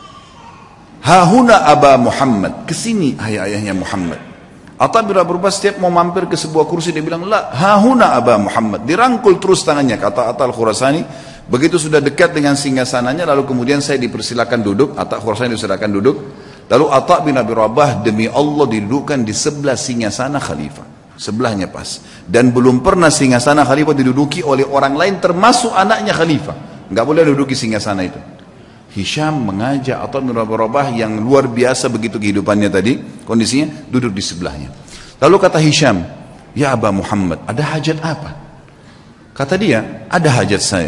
hahuna Aba Muhammad. Kesini ayah-ayahnya Muhammad. Atta bin Abi Rabah setiap mau mampir ke sebuah kursi, dia bilang, la, hahuna Aba Muhammad. Dirangkul terus tangannya, kata Atta al-Khurasani. Begitu sudah dekat dengan singgasananya, lalu kemudian saya dipersilakan duduk, Atta Khurasani dipersilakan duduk. Lalu Atta bin Abi Rabah demi Allah didudukkan di sebelah singgasana khalifah, sebelahnya pas. Dan belum pernah singgasana khalifah diduduki oleh orang lain termasuk anaknya khalifah. Nggak boleh duduki singgasana itu. Hisham mengajak Atta bin Abi Rabah yang luar biasa begitu kehidupannya tadi, kondisinya duduk di sebelahnya. Lalu kata Hisham, ya Aba Muhammad, ada hajat apa? Kata dia, ada hajat saya.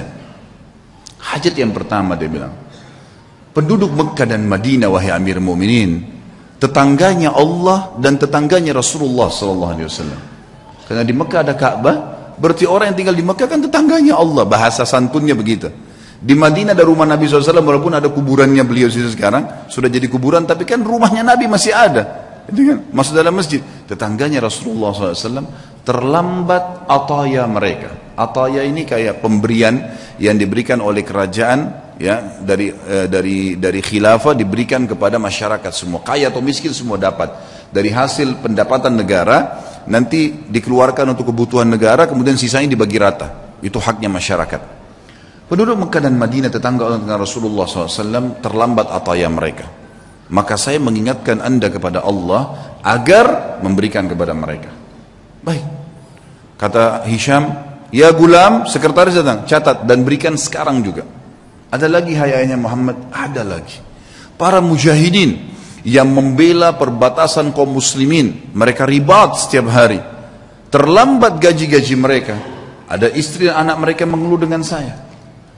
Hajat yang pertama dia bilang, penduduk Mekah dan Madinah wahai Amir Mu'minin, tetangganya Allah dan tetangganya Rasulullah SAW. Karena di Mekah ada Ka'bah, berarti orang yang tinggal di Mekah kan tetangganya Allah, bahasa santunnya begitu. Di Madinah ada rumah Nabi SAW, walaupun ada kuburannya beliau sekarang, sudah jadi kuburan, tapi kan rumahnya Nabi masih ada. Itu kan, masuk dalam masjid. Tetangganya Rasulullah SAW, terlambat ataya mereka. Ataya ini kayak pemberian yang diberikan oleh kerajaan, ya, dari khilafah diberikan kepada masyarakat semua, kaya atau miskin semua dapat. Dari hasil pendapatan negara nanti dikeluarkan untuk kebutuhan negara, kemudian sisanya dibagi rata. Itu haknya masyarakat. Penduduk Mekah dan Madinah tetangga dengan Rasulullah SAW terlambat ataya mereka. Maka saya mengingatkan anda kepada Allah agar memberikan kepada mereka. Baik. Kata Hisham, ya gulam, sekretaris datang, catat dan berikan sekarang juga. Ada lagi hayanya Muhammad, ada lagi. Para mujahidin yang membela perbatasan kaum muslimin, mereka ribat setiap hari. Terlambat gaji-gaji mereka. Ada istri dan anak mereka mengeluh dengan saya.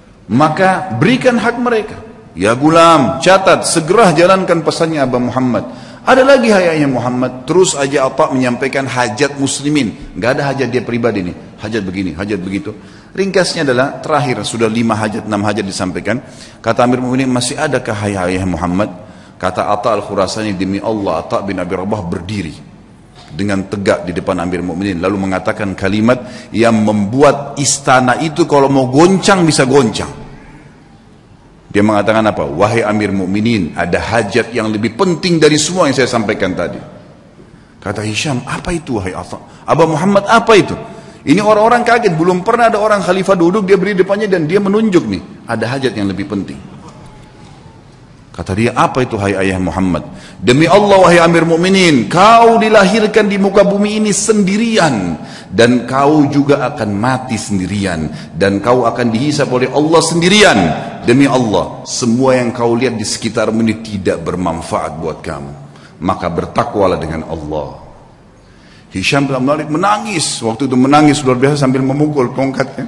Maka berikan hak mereka. Ya gulam, catat, segera jalankan pesannya Aba Muhammad. Ada lagi hayanya Muhammad, terus aja Atta menyampaikan hajat muslimin. Gak ada hajat dia pribadi nih, hajat begini, hajat begitu. Ringkasnya adalah terakhir, sudah 5 hajat, 6 hajat disampaikan. Kata Amir Mu'minin, masih adakah hayah Muhammad? Kata Atta al-Khurasani, demi Allah, Atta bin Abi Rabah berdiri dengan tegak di depan Amir Mu'minin, lalu mengatakan kalimat yang membuat istana itu kalau mau goncang bisa goncang. Dia mengatakan apa? Wahai Amir Mu'minin, ada hajat yang lebih penting dari semua yang saya sampaikan tadi. Kata Hisham, apa itu wahai Atha? Aba Muhammad, apa itu? Ini orang-orang kaget, belum pernah ada orang khalifah duduk, dia beri depannya dan dia menunjuk nih, ada hajat yang lebih penting. Kata dia, apa itu hai ayah Muhammad? Demi Allah wahai Amir Mukminin, kau dilahirkan di muka bumi ini sendirian, dan kau juga akan mati sendirian, dan kau akan dihisab oleh Allah sendirian. Demi Allah, semua yang kau lihat di sekitarmu ini tidak bermanfaat buat kamu, maka bertakwalah dengan Allah. Hisham bin Malik menangis, waktu itu menangis luar biasa sambil memukul tongkatnya.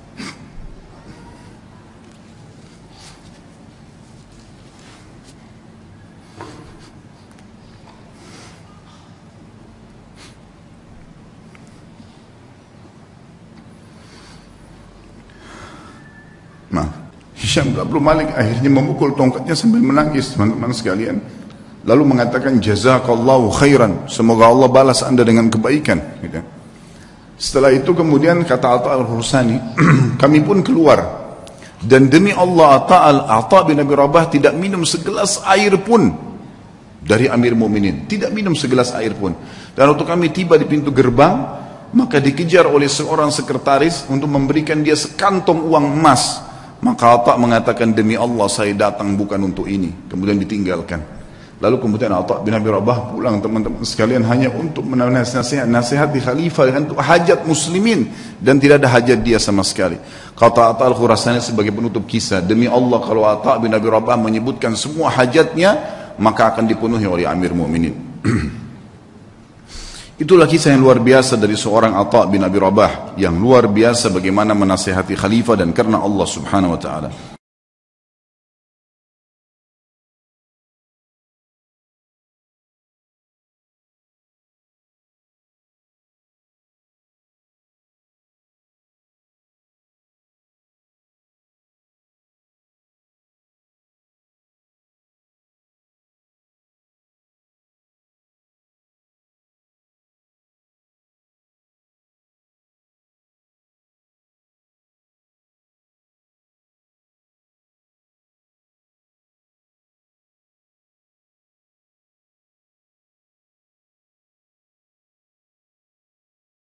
Nah, Hisham bin Malik akhirnya memukul tongkatnya sambil menangis, teman-teman sekalian. Lalu mengatakan, jazakallahu khairan, semoga Allah balas anda dengan kebaikan. Gitu. Setelah itu kemudian kata Atha al-Hursani, kami pun keluar. Dan demi Allah, Atha bin Abi Rabah tidak minum segelas air pun dari Amir Mukminin. Tidak minum segelas air pun. Dan waktu kami tiba di pintu gerbang, maka dikejar oleh seorang sekretaris untuk memberikan dia sekantong uang emas. Maka Atha mengatakan, demi Allah saya datang bukan untuk ini. Kemudian ditinggalkan. Lalu kemudian Atha bin Abi Rabah pulang, teman-teman sekalian, hanya untuk nasihat di khalifah untuk hajat muslimin, dan tidak ada hajat dia sama sekali. Kata Atha al-Khurasani sebagai penutup kisah, demi Allah kalau Atha bin Abi Rabah menyebutkan semua hajatnya, maka akan dipenuhi oleh Amir Mukminin. Itulah kisah yang luar biasa dari seorang Atha bin Abi Rabah, yang luar biasa bagaimana menasihati khalifah dan karena Allah subhanahu wa ta'ala.